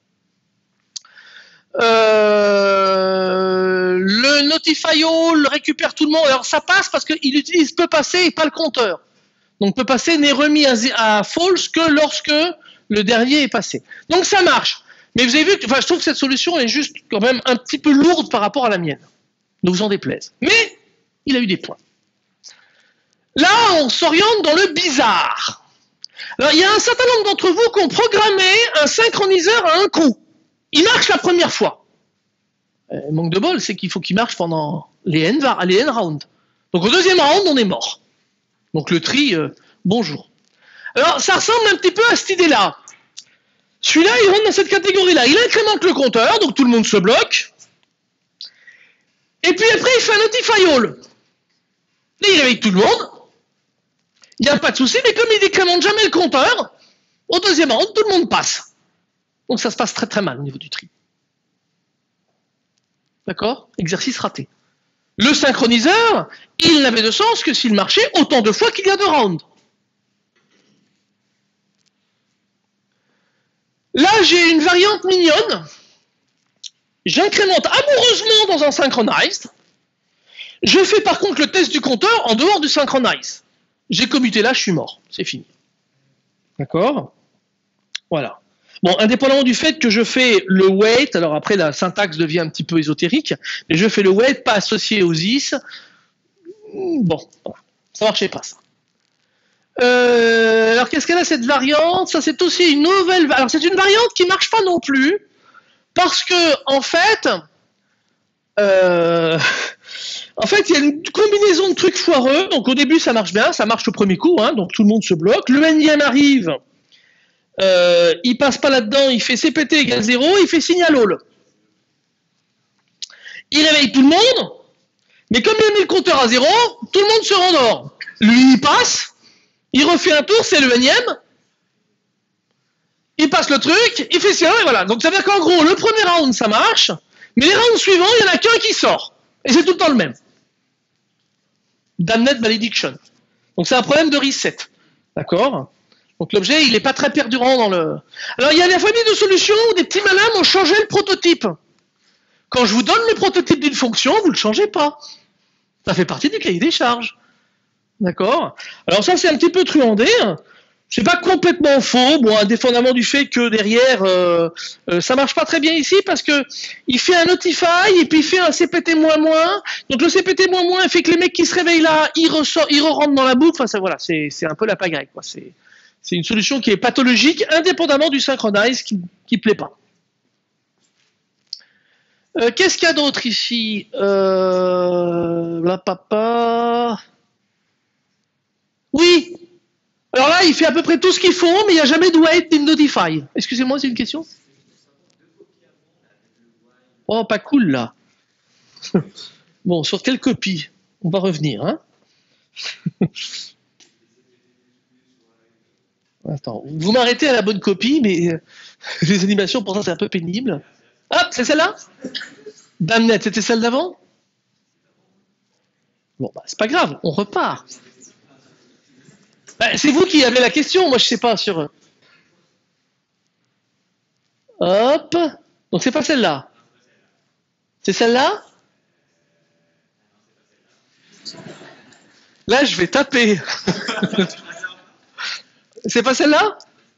Euh, le notify all récupère tout le monde. Alors ça passe parce qu'il utilise peut passer et pas le compteur. Donc peut passer n'est remis à, à false que lorsque le dernier est passé. Donc ça marche. Mais vous avez vu que, enfin, je trouve que cette solution est juste quand même un petit peu lourde par rapport à la mienne. Ne vous en déplaise. Mais il a eu des points. Là, on s'oriente dans le bizarre. Alors, il y a un certain nombre d'entre vous qui ont programmé un synchroniseur à un coup. Il marche la première fois. Euh, manque de bol, c'est qu'il faut qu'il marche pendant les N, les N rounds. Donc au deuxième round, on est mort. Donc le tri, euh, bonjour. Alors, ça ressemble un petit peu à cette idée-là. Celui-là, il rentre dans cette catégorie-là. Il incrémente le compteur, donc tout le monde se bloque. Et puis après, il fait un notify all. Là, il réveille tout le monde. Il n'y a pas de souci, mais comme il décrémente jamais le compteur, au deuxième round, tout le monde passe. Donc ça se passe très très mal au niveau du tri. D'accord? Exercice raté. Le synchroniseur, il n'avait de sens que s'il marchait autant de fois qu'il y a de rounds. Là, j'ai une variante mignonne. J'incrémente amoureusement dans un synchronized. Je fais par contre le test du compteur en dehors du synchronize. J'ai commuté là, je suis mort. C'est fini. D'accord? Voilà. Bon, indépendamment du fait que je fais le wait, alors après la syntaxe devient un petit peu ésotérique, mais je fais le wait pas associé aux is. Bon, voilà. Ça marchait pas ça. Euh, alors qu'est-ce qu'elle a cette variante? Ça c'est aussi une nouvelle. Alors c'est une variante qui marche pas non plus parce que en fait, euh, en fait il y a une combinaison de trucs foireux. Donc au début ça marche bien, ça marche au premier coup, hein, donc tout le monde se bloque. Le énième arrive, euh, il passe pas là-dedans, il fait C P T égale zéro, il fait signal all. Il réveille tout le monde, mais comme il a mis le compteur à zéro, tout le monde se rendort. Lui il passe. Il refait un tour, c'est le énième. Il passe le truc, il fait ça, et voilà. Donc ça veut dire qu'en gros, le premier round, ça marche, mais les rounds suivants, il n'y en a qu'un qui sort. Et c'est tout le temps le même. Damned Malediction. Donc c'est un problème de reset. D'accord? Donc l'objet, il n'est pas très perdurant dans le... Alors il y a des familles de solutions où des petits malins ont changé le prototype. Quand je vous donne le prototype d'une fonction, vous ne le changez pas. Ça fait partie du cahier des charges. D'accord? Alors ça, c'est un petit peu truandé. C'est pas complètement faux, bon, indépendamment du fait que derrière, euh, euh, ça marche pas très bien ici parce que il fait un notify et puis il fait un C P T moins moins. Donc le C P T moins moins fait que les mecs qui se réveillent là, ils ressort, ils rentrent dans la boucle. Enfin, ça, voilà, c'est un peu la pagaille, quoi. C'est c'est une solution qui est pathologique, indépendamment du synchronize qui qui plaît pas. Euh, Qu'est-ce qu'il y a d'autre ici? euh, La papa. Oui. Alors là, il fait à peu près tout ce qu'il faut, mais il n'y a jamais de wait ni de notify. Excusez-moi, c'est une question? Oh, pas cool, là. Bon, sur quelle copie? On va revenir, hein. Attends, vous m'arrêtez à la bonne copie, mais euh, les animations, pour ça, c'est un peu pénible. Hop, c'est celle-là? Damnet, c'était celle d'avant? Bon, bah, c'est pas grave, on repart. Bah, c'est vous qui avez la question, moi je sais pas sur... Hop. Donc c'est pas celle-là. C'est celle-là? Là, je vais taper. C'est pas celle-là?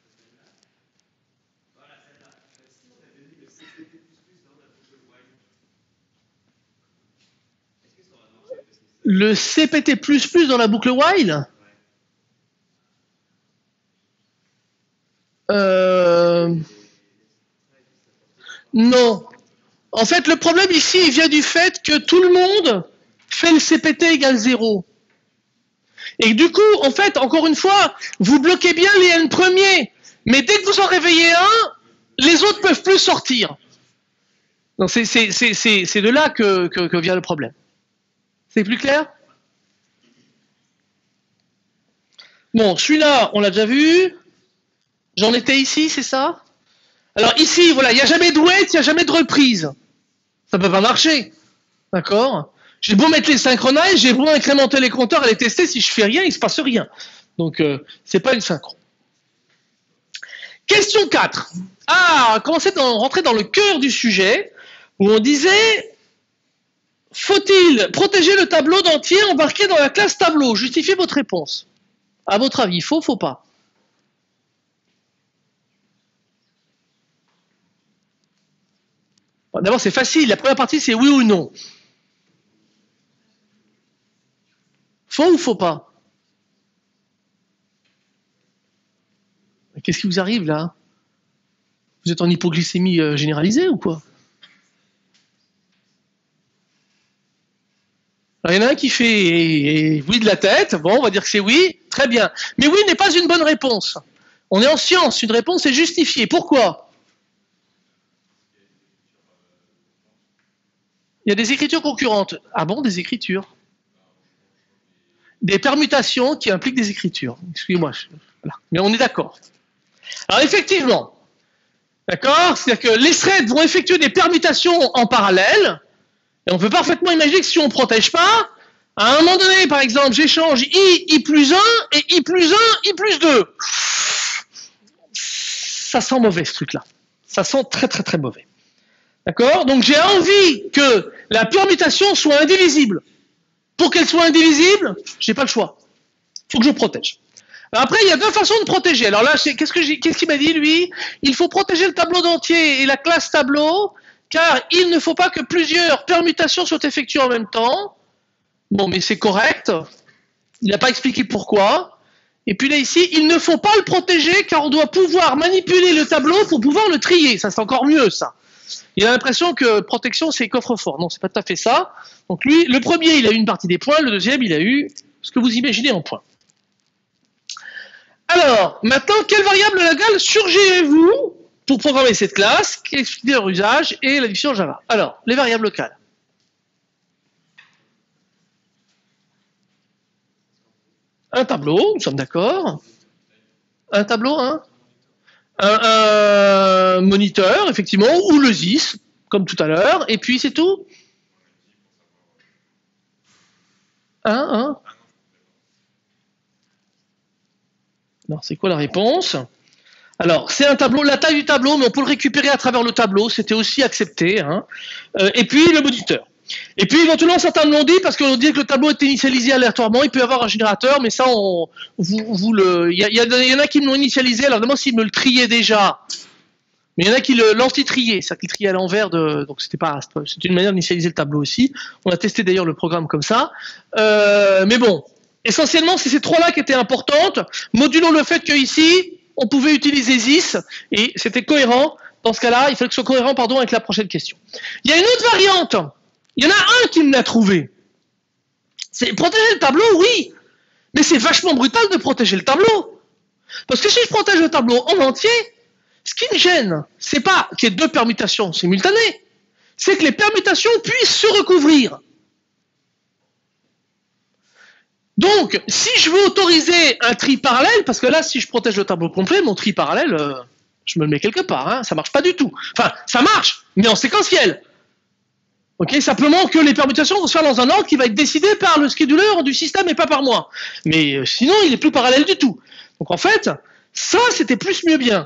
Le C P T plus plus dans la boucle while? Euh... Non. En fait, le problème ici, il vient du fait que tout le monde fait le C P T égale zéro. Et du coup, en fait, encore une fois, vous bloquez bien les n premiers. Mais dès que vous en réveillez un, les autres peuvent plus sortir. C'est de là que, que, que vient le problème. C'est plus clair? Bon, celui-là, on l'a déjà vu. J'en étais ici, c'est ça? Alors ici, voilà, il n'y a jamais de wait, il n'y a jamais de reprise. Ça ne peut pas marcher. D'accord? J'ai beau mettre les synchronises, j'ai beau incrémenter les compteurs et les tester, si je fais rien, il ne se passe rien. Donc, euh, c'est pas une synchro. Question quatre. Ah, on commençait à rentrer dans le cœur du sujet, où on disait, faut-il protéger le tableau d'entier embarqué dans la classe tableau? Justifiez votre réponse. À votre avis, faut, faut pas? D'abord, c'est facile. La première partie, c'est oui ou non. Faut ou faut pas? Qu'est-ce qui vous arrive là? Vous êtes en hypoglycémie euh, généralisée ou quoi? Alors, il y en a un qui fait oui de la tête. Bon, on va dire que c'est oui. Très bien. Mais oui n'est pas une bonne réponse. On est en science. Une réponse est justifiée. Pourquoi? Il y a des écritures concurrentes. Ah bon, des écritures? Des permutations qui impliquent des écritures. Excusez-moi. Voilà. Mais on est d'accord. Alors effectivement, d'accord, c'est-à-dire que les threads vont effectuer des permutations en parallèle, et on peut parfaitement imaginer que si on ne protège pas, à un moment donné, par exemple, j'échange i, i plus un, et i plus un, i plus deux. Ça sent mauvais ce truc-là. Ça sent très très très mauvais. D'accord? Donc j'ai envie que la permutation soit indivisible. Pour qu'elle soit indivisible, j'ai pas le choix. Il faut que je protège. Après, il y a deux façons de protéger. Alors là, qu'est-ce qu'il qu'est-ce qu'il m'a dit, lui? Il faut protéger le tableau d'entier et la classe tableau, car il ne faut pas que plusieurs permutations soient effectuées en même temps. Bon, mais c'est correct. Il n'a pas expliqué pourquoi. Et puis là, ici, il ne faut pas le protéger, car on doit pouvoir manipuler le tableau pour pouvoir le trier. Ça, c'est encore mieux, ça. Il a l'impression que protection, c'est coffre-fort. Non, c'est pas tout à fait ça. Donc lui, le premier, il a eu une partie des points. Le deuxième, il a eu ce que vous imaginez en points. Alors, maintenant, quelle variable légale surgirez-vous pour programmer cette classe, qui explique leur usage et la diffusion Java? Alors, les variables locales. Un tableau, nous sommes d'accord. Un tableau, hein? Un, un moniteur, effectivement, ou le Z I S, comme tout à l'heure, et puis c'est tout. Un, un. Alors, c'est quoi la réponse? Alors, c'est un tableau, la taille du tableau, mais on peut le récupérer à travers le tableau, c'était aussi accepté. Hein. Euh, et puis, le moniteur. Et puis, éventuellement, certains me l'ont dit, parce qu'on dit que le tableau est initialisé aléatoirement, il peut y avoir un générateur, mais ça, on, vous, vous le, il y, y, y en a qui me l'ont initialisé, alors demande s'ils me le triaient déjà. Mais il y en a qui l'anti-triaient, c'est-à-dire qu'ils triaient à l'envers, de, donc c'était pas, c'était une manière d'initialiser le tableau aussi. On a testé d'ailleurs le programme comme ça. Euh, mais bon, essentiellement, c'est ces trois-là qui étaient importantes, modulo le fait que ici, on pouvait utiliser Z I S, et c'était cohérent. Dans ce cas-là, il fallait que ce soit cohérent, pardon, avec la prochaine question. Il y a une autre variante. Il y en a un qui me l'a trouvé. C'est protéger le tableau, oui. Mais c'est vachement brutal de protéger le tableau. Parce que si je protège le tableau en entier, ce qui me gêne, c'est pas qu'il y ait deux permutations simultanées, c'est que les permutations puissent se recouvrir. Donc, si je veux autoriser un tri parallèle, parce que là, si je protège le tableau complet, mon tri parallèle, euh, je me le mets quelque part, hein, ça marche pas du tout. Enfin, ça marche, mais en séquentiel. Ok, simplement que les permutations vont se faire dans un ordre qui va être décidé par le scheduler du système et pas par moi. Mais euh, sinon, il est plus parallèle du tout. Donc en fait, ça, c'était plus mieux bien.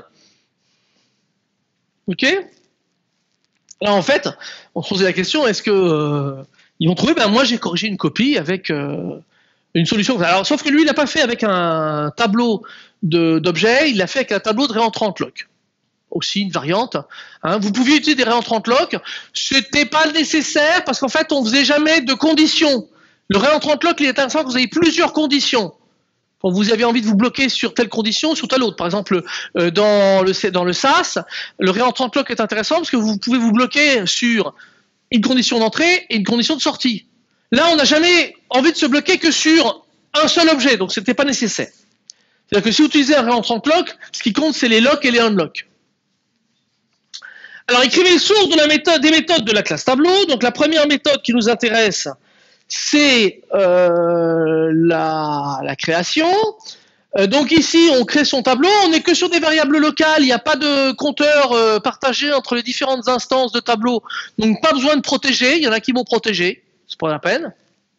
Ok. Alors en fait, on se posait la question, est-ce que euh, ils vont trouver, ben moi j'ai corrigé une copie avec euh, une solution. Alors sauf que lui, il n'a pas fait avec un tableau d'objets, il l'a fait avec un tableau de réentrant lock. Aussi une variante. Hein. Vous pouviez utiliser des réentrants lock, c'était pas nécessaire parce qu'en fait, on faisait jamais de conditions. Le réentrant lock, il est intéressant que vous avez plusieurs conditions. Quand vous avez envie de vous bloquer sur telle condition, sur telle autre. Par exemple, euh, dans le dans le S A S, le réentrant lock est intéressant parce que vous pouvez vous bloquer sur une condition d'entrée et une condition de sortie. Là, on n'a jamais envie de se bloquer que sur un seul objet, donc c'était pas nécessaire. C'est-à-dire que si vous utilisez un réentrant lock, ce qui compte, c'est les locks et les unlocks. Alors, écrivez les sources de la méthode, des méthodes de la classe tableau. Donc, la première méthode qui nous intéresse, c'est euh, la, la création. Euh, donc ici, on crée son tableau. On n'est que sur des variables locales. Il n'y a pas de compteur euh, partagé entre les différentes instances de tableau. Donc, pas besoin de protéger. Il y en a qui vont protéger. C'est pas la peine.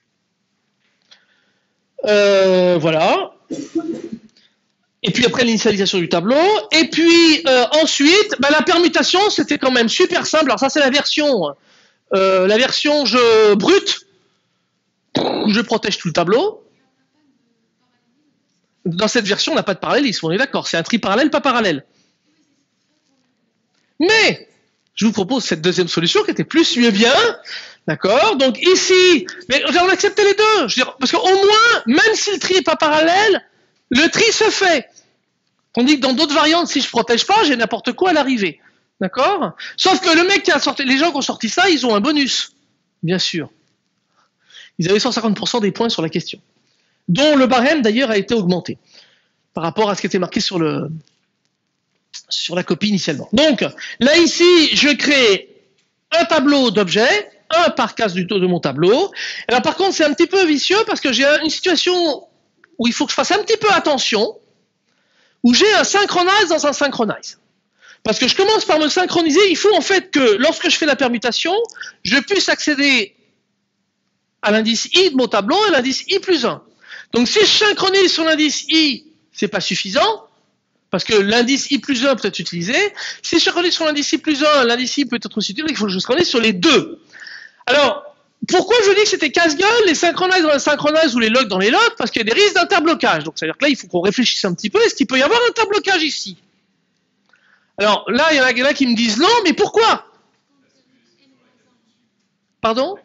Euh, voilà. Et puis après l'initialisation du tableau, et puis euh, ensuite, bah, la permutation, c'était quand même super simple. Alors ça, c'est la version, euh, la version je brute, où je protège tout le tableau. Dans cette version, on n'a pas de parallélisme, on est d'accord. C'est un tri parallèle, pas parallèle. Mais je vous propose cette deuxième solution qui était plus mieux bien, d'accord. Donc ici, mais on acceptait les deux, je veux dire, parce qu'au moins, même si le tri n'est pas parallèle, le tri se fait. Tandis que dans d'autres variantes, si je ne protège pas, j'ai n'importe quoi à l'arrivée. D'accord? Sauf que le mec qui a sorti, les gens qui ont sorti ça, ils ont un bonus. Bien sûr. Ils avaient cent cinquante pour cent des points sur la question. Dont le barème, d'ailleurs, a été augmenté. Par rapport à ce qui était marqué sur, le, sur la copie initialement. Donc, là, ici, je crée un tableau d'objets, un par case du taux de mon tableau. Alors, par contre, c'est un petit peu vicieux parce que j'ai une situation où il faut que je fasse un petit peu attention, où j'ai un synchronize dans un synchronize. Parce que je commence par me synchroniser, il faut en fait que lorsque je fais la permutation, je puisse accéder à l'indice I de mon tableau et à l'indice I plus un. Donc si je synchronise sur l'indice I, c'est pas suffisant, parce que l'indice I plus un peut être utilisé. Si je synchronise sur l'indice I plus un, l'indice I peut être aussi utilisé, il faut que je synchronise sur les deux. Alors, pourquoi je dis que c'était casse-gueule, les synchronize dans les synchronize ou les locks dans les locks? Parce qu'il y a des risques d'interblocage. Donc, c'est-à-dire que là, il faut qu'on réfléchisse un petit peu. Est-ce qu'il peut y avoir un interblocage ici? Alors, là, il y en a, il y en a qui me disent non, mais pourquoi? Pardon?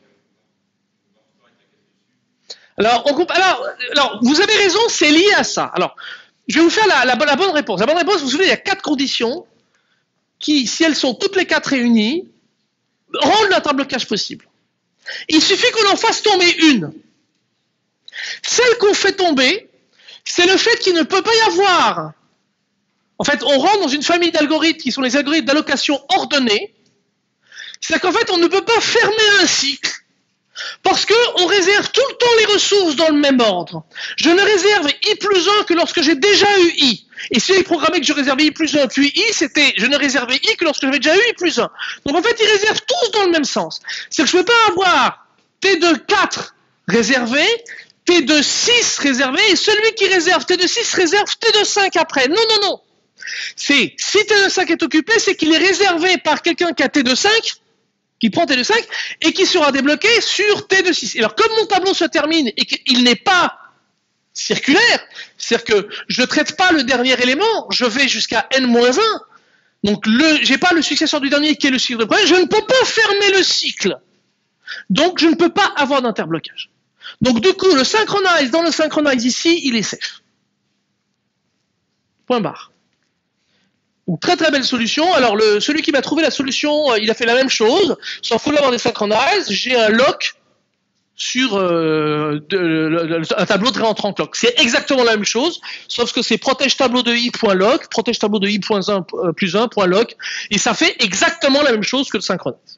alors, on, alors, alors, vous avez raison, c'est lié à ça. Alors, je vais vous faire la, la, la bonne réponse. La bonne réponse, vous vous souvenez, il y a quatre conditions qui, si elles sont toutes les quatre réunies, rendent l'interblocage possible. Il suffit qu'on en fasse tomber une. Celle qu'on fait tomber, c'est le fait qu'il ne peut pas y avoir. En fait, on rentre dans une famille d'algorithmes qui sont les algorithmes d'allocation ordonnée. C'est-à-dire qu'en fait, on ne peut pas fermer un cycle parce qu'on réserve tout le temps les ressources dans le même ordre. Je ne réserve I plus un que lorsque j'ai déjà eu I. Et si j'ai programmé que je réservais I plus un puis I, c'était je ne réservais I que lorsque j'avais déjà eu I plus un. Donc en fait, ils réservent tous dans le même sens. C'est que je ne peux pas avoir T de quatre réservé, T de six réservé, et celui qui réserve T de six réserve T de cinq après. Non, non, non. C'est si T de cinq est occupé, c'est qu'il est réservé par quelqu'un qui a T de cinq, qui prend T de cinq, et qui sera débloqué sur T de six. Et alors, comme mon tableau se termine et qu'il n'est pas circulaire, c'est-à-dire que je ne traite pas le dernier élément, je vais jusqu'à n moins un, donc je n'ai pas le successeur du dernier qui est le cycle de premier, je ne peux pas fermer le cycle. Donc, je ne peux pas avoir d'interblocage. Donc, du coup, le synchronize dans le synchronize ici, il est safe. Point barre. Donc, très très belle solution. Alors, le, celui qui m'a trouvé la solution, il a fait la même chose, sauf qu'au lieu d'avoir des synchronize, j'ai un lock sur euh, de, le, le, un tableau de réentrant clock. C'est exactement la même chose, sauf que c'est protège tableau de i.log, protège tableau de i.un plus un.log, et ça fait exactement la même chose que le synchronize.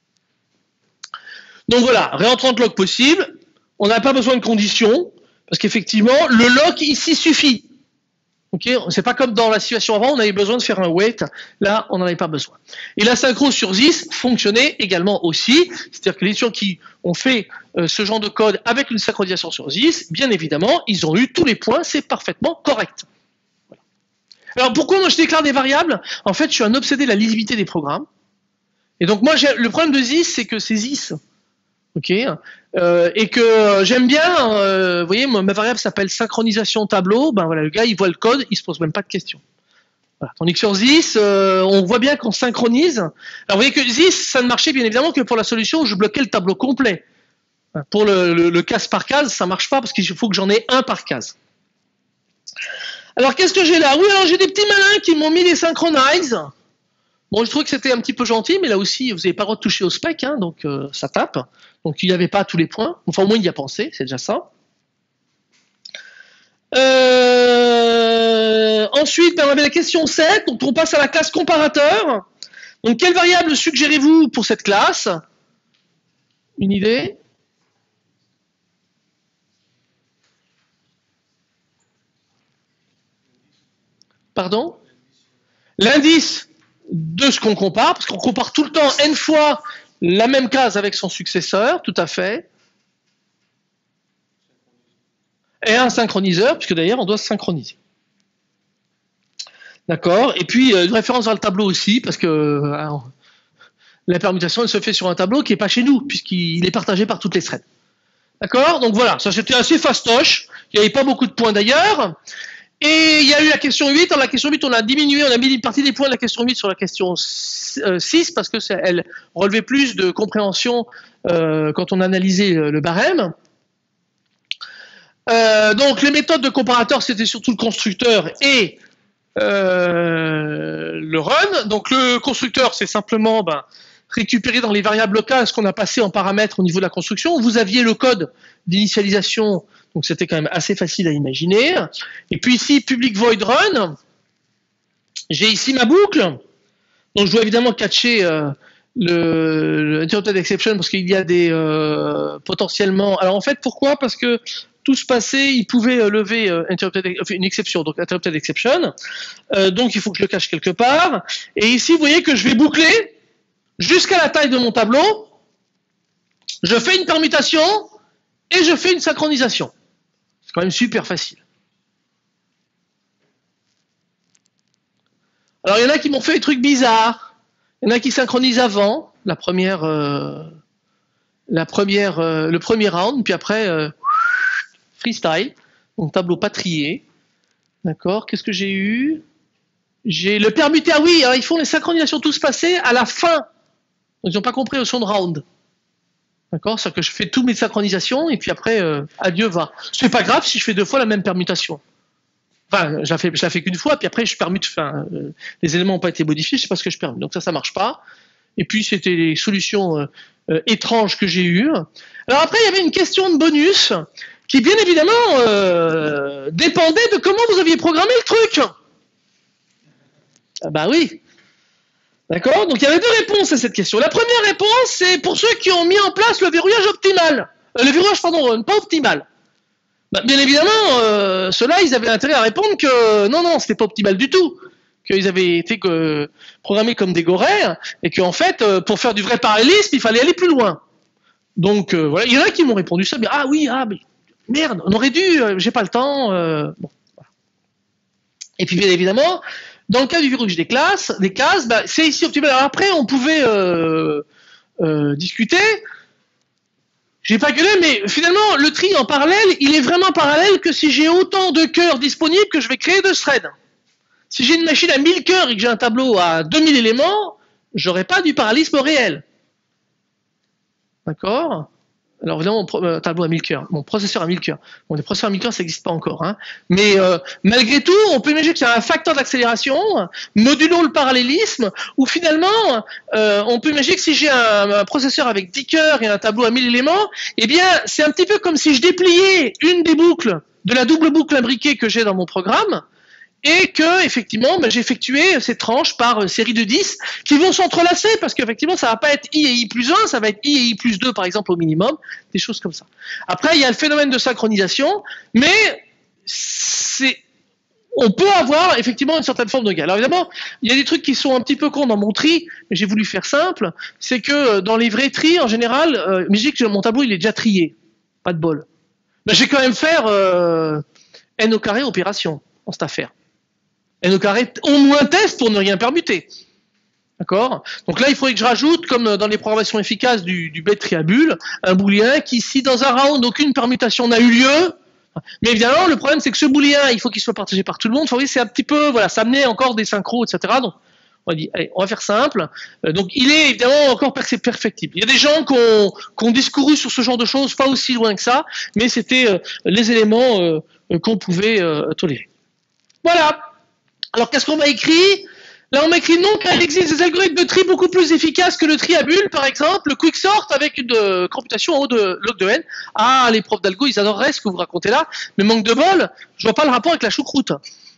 Donc voilà, réentrant log possible, on n'a pas besoin de conditions, parce qu'effectivement, le lock ici suffit. Ok, c'est pas comme dans la situation avant, on avait besoin de faire un wait, là on n'en avait pas besoin. Et la synchro sur Zis fonctionnait également aussi, c'est-à-dire que les gens qui ont fait euh, ce genre de code avec une synchronisation sur Zis, bien évidemment, ils ont eu tous les points, c'est parfaitement correct. Voilà. Alors pourquoi moi je déclare des variables? En fait, je suis un obsédé de la lisibilité des programmes. Et donc moi, le problème de Zis, c'est que c'est Zis. Ok, euh, et que j'aime bien, euh, vous voyez, ma variable s'appelle synchronisation tableau, ben voilà, le gars il voit le code, il se pose même pas de questions. Voilà. Tandis que sur Zis, euh, on voit bien qu'on synchronise. Alors vous voyez que Zis, ça ne marchait bien évidemment que pour la solution où je bloquais le tableau complet. Pour le, le, le case par case, ça marche pas parce qu'il faut que j'en ai un par case. Alors qu'est-ce que j'ai là? Oui, alors j'ai des petits malins qui m'ont mis des synchronize. Bon, je trouvais que c'était un petit peu gentil, mais là aussi, vous n'avez pas le droit de toucher au spec, hein, donc euh, ça tape. Donc il n'y avait pas tous les points. Enfin, au moins, il y a pensé, c'est déjà ça. Euh... Ensuite, ben, on avait la question sept, donc on passe à la classe comparateur. Donc, quelle variable suggérez-vous pour cette classe? Une idée? Pardon? L'indice de ce qu'on compare, parce qu'on compare tout le temps n fois la même case avec son successeur, tout à fait. Et un synchroniseur, puisque d'ailleurs on doit se synchroniser. D'accord. Et puis euh, une référence vers le tableau aussi, parce que euh, la permutation elle se fait sur un tableau qui n'est pas chez nous, puisqu'il est partagé par toutes les threads. D'accord. Donc voilà, ça c'était assez fastoche. Il n'y avait pas beaucoup de points d'ailleurs. Et il y a eu la question huit. Dans la question huit, on a diminué, on a mis une partie des points de la question huit sur la question six, parce que elle relevait plus de compréhension euh, quand on analysait le barème. Euh, donc les méthodes de comparateur, c'était surtout le constructeur et euh, le run. Donc le constructeur, c'est simplement ben, récupérer dans les variables locales ce qu'on a passé en paramètres au niveau de la construction. Vous aviez le code d'initialisation, donc c'était quand même assez facile à imaginer. Et puis ici, public void run. J'ai ici ma boucle. Donc je dois évidemment catcher euh, le, le interrupted exception parce qu'il y a des euh, potentiellement. Alors en fait, pourquoi? Parce que tout se passait, il pouvait euh, lever euh, interrupted, une exception, donc interrupted exception. Euh, donc il faut que je le cache quelque part. Et ici, vous voyez que je vais boucler jusqu'à la taille de mon tableau. Je fais une permutation et je fais une synchronisation. C'est quand même super facile. Alors il y en a qui m'ont fait des trucs bizarres. Il y en a qui synchronisent avant la première, euh, la première, euh, le premier round, puis après euh, freestyle, donc tableau pas trié. D'accord. Qu'est-ce que j'ai eu? J'ai le permuté. Ah oui, alors ils font les synchronisations tous passés à la fin. Donc, ils n'ont pas compris au son de round. D'accord. C'est-à-dire que je fais toutes mes synchronisations et puis après euh, adieu va. C'est pas grave si je fais deux fois la même permutation. Enfin, je la fais, je la fais qu'une fois, puis après je permute, enfin, euh, les éléments n'ont pas été modifiés, je sais pas ce que je permute. Donc ça, ça marche pas. Et puis c'était les solutions euh, euh, étranges que j'ai eues. Alors après, il y avait une question de bonus qui, bien évidemment, euh, dépendait de comment vous aviez programmé le truc. Ah bah oui. D'accord. Donc il y avait deux réponses à cette question. La première réponse, c'est pour ceux qui ont mis en place le verrouillage optimal. Euh, le verrouillage, pardon, pas optimal. Bah, bien évidemment, euh, ceux-là, ils avaient intérêt à répondre que non, non, c'était pas optimal du tout, qu'ils avaient été que, programmés comme des goraires, et qu'en fait, euh, pour faire du vrai parallélisme, il fallait aller plus loin. Donc euh, voilà, il y en a qui m'ont répondu ça, mais ah oui, ah mais merde, on aurait dû, euh, j'ai pas le temps. Euh, bon, voilà. Et puis bien évidemment, dans le cas du verrouillage des classes, des cases, bah, c'est ici optimal. Alors après, on pouvait euh, euh, discuter. J'ai pas gueulé, mais finalement, le tri en parallèle, il est vraiment parallèle que si j'ai autant de cœurs disponibles que je vais créer de threads. Si j'ai une machine à mille cœurs et que j'ai un tableau à deux mille éléments, j'aurai pas du parallélisme réel. D'accord? Alors évidemment, mon euh, tableau à mille cœurs, mon processeur à mille cœurs. Bon, les processeurs à mille cœurs, ça n'existe pas encore. Hein. Mais euh, malgré tout, on peut imaginer qu'il y a un facteur d'accélération, modulo le parallélisme, où finalement, euh, on peut imaginer que si j'ai un, un processeur avec dix cœurs et un tableau à mille éléments, eh bien, c'est un petit peu comme si je dépliais une des boucles de la double boucle imbriquée que j'ai dans mon programme, et que effectivement ben, j'ai effectué ces tranches par euh, série de dix qui vont s'entrelacer parce qu'effectivement ça va pas être i et i plus un, ça va être i et i plus deux par exemple au minimum, des choses comme ça. Après il y a le phénomène de synchronisation, mais c'est on peut avoir effectivement une certaine forme de gain. Alors évidemment, il y a des trucs qui sont un petit peu cons dans mon tri, mais j'ai voulu faire simple, c'est que dans les vrais tris en général, euh, mais je dis que mon tableau il est déjà trié, pas de bol. Ben, j'ai quand même faire euh, n au carré opération en cette affaire. N au carré, au moins test pour ne rien permuter. D'accord? Donc là, il faudrait que je rajoute, comme dans les programmations efficaces du, du bête triabule, un booléen qui, si dans un round, aucune permutation n'a eu lieu, mais évidemment, le problème, c'est que ce booléen, il faut qu'il soit partagé par tout le monde. Enfin, oui, c'est un petit peu, voilà, ça amenait encore des synchros, et cetera. Donc, on va dire, allez, on va faire simple. Euh, donc, il est évidemment encore perfectible. Il y a des gens qui ont, qui ont discouru sur ce genre de choses, pas aussi loin que ça, mais c'était euh, les éléments euh, qu'on pouvait euh, tolérer. Voilà. Alors, qu'est-ce qu'on m'a écrit? Là, on m'a écrit non, car il existe des algorithmes de tri beaucoup plus efficaces que le tri à bulles, par exemple, le quicksort avec une euh, computation en haut de log de n. Ah, les profs d'algo, ils adoreraient ce que vous racontez là, mais manque de bol, je vois pas le rapport avec la choucroute.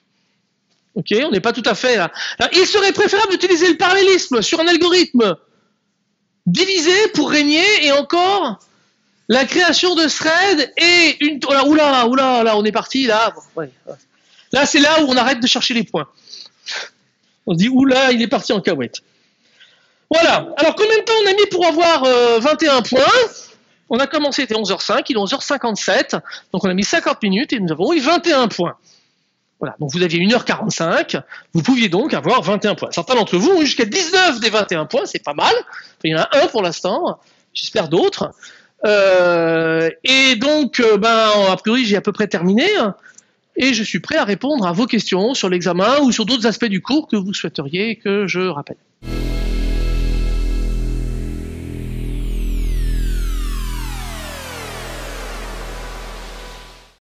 Ok, on n'est pas tout à fait là. Alors, il serait préférable d'utiliser le parallélisme sur un algorithme divisé pour régner, et encore, la création de thread et une... Oula, oula, oula, là, on est parti, là. Bon, ouais. Là, c'est là où on arrête de chercher les points. On se dit, oula, il est parti en cahuète. Voilà. Alors, combien de temps on a mis pour avoir euh, vingt et un points? On a commencé, il était onze heures cinq, il est onze heures cinquante-sept. Donc, on a mis cinquante minutes et nous avons eu vingt et un points. Voilà. Donc, vous aviez une heure quarante-cinq. Vous pouviez donc avoir vingt et un points. Certains d'entre vous ont eu jusqu'à dix-neuf des vingt et un points. C'est pas mal. Enfin, il y en a un pour l'instant. J'espère d'autres. Euh, et donc, euh, ben, a priori, j'ai à peu près terminé. Et je suis prêt à répondre à vos questions sur l'examen ou sur d'autres aspects du cours que vous souhaiteriez que je rappelle.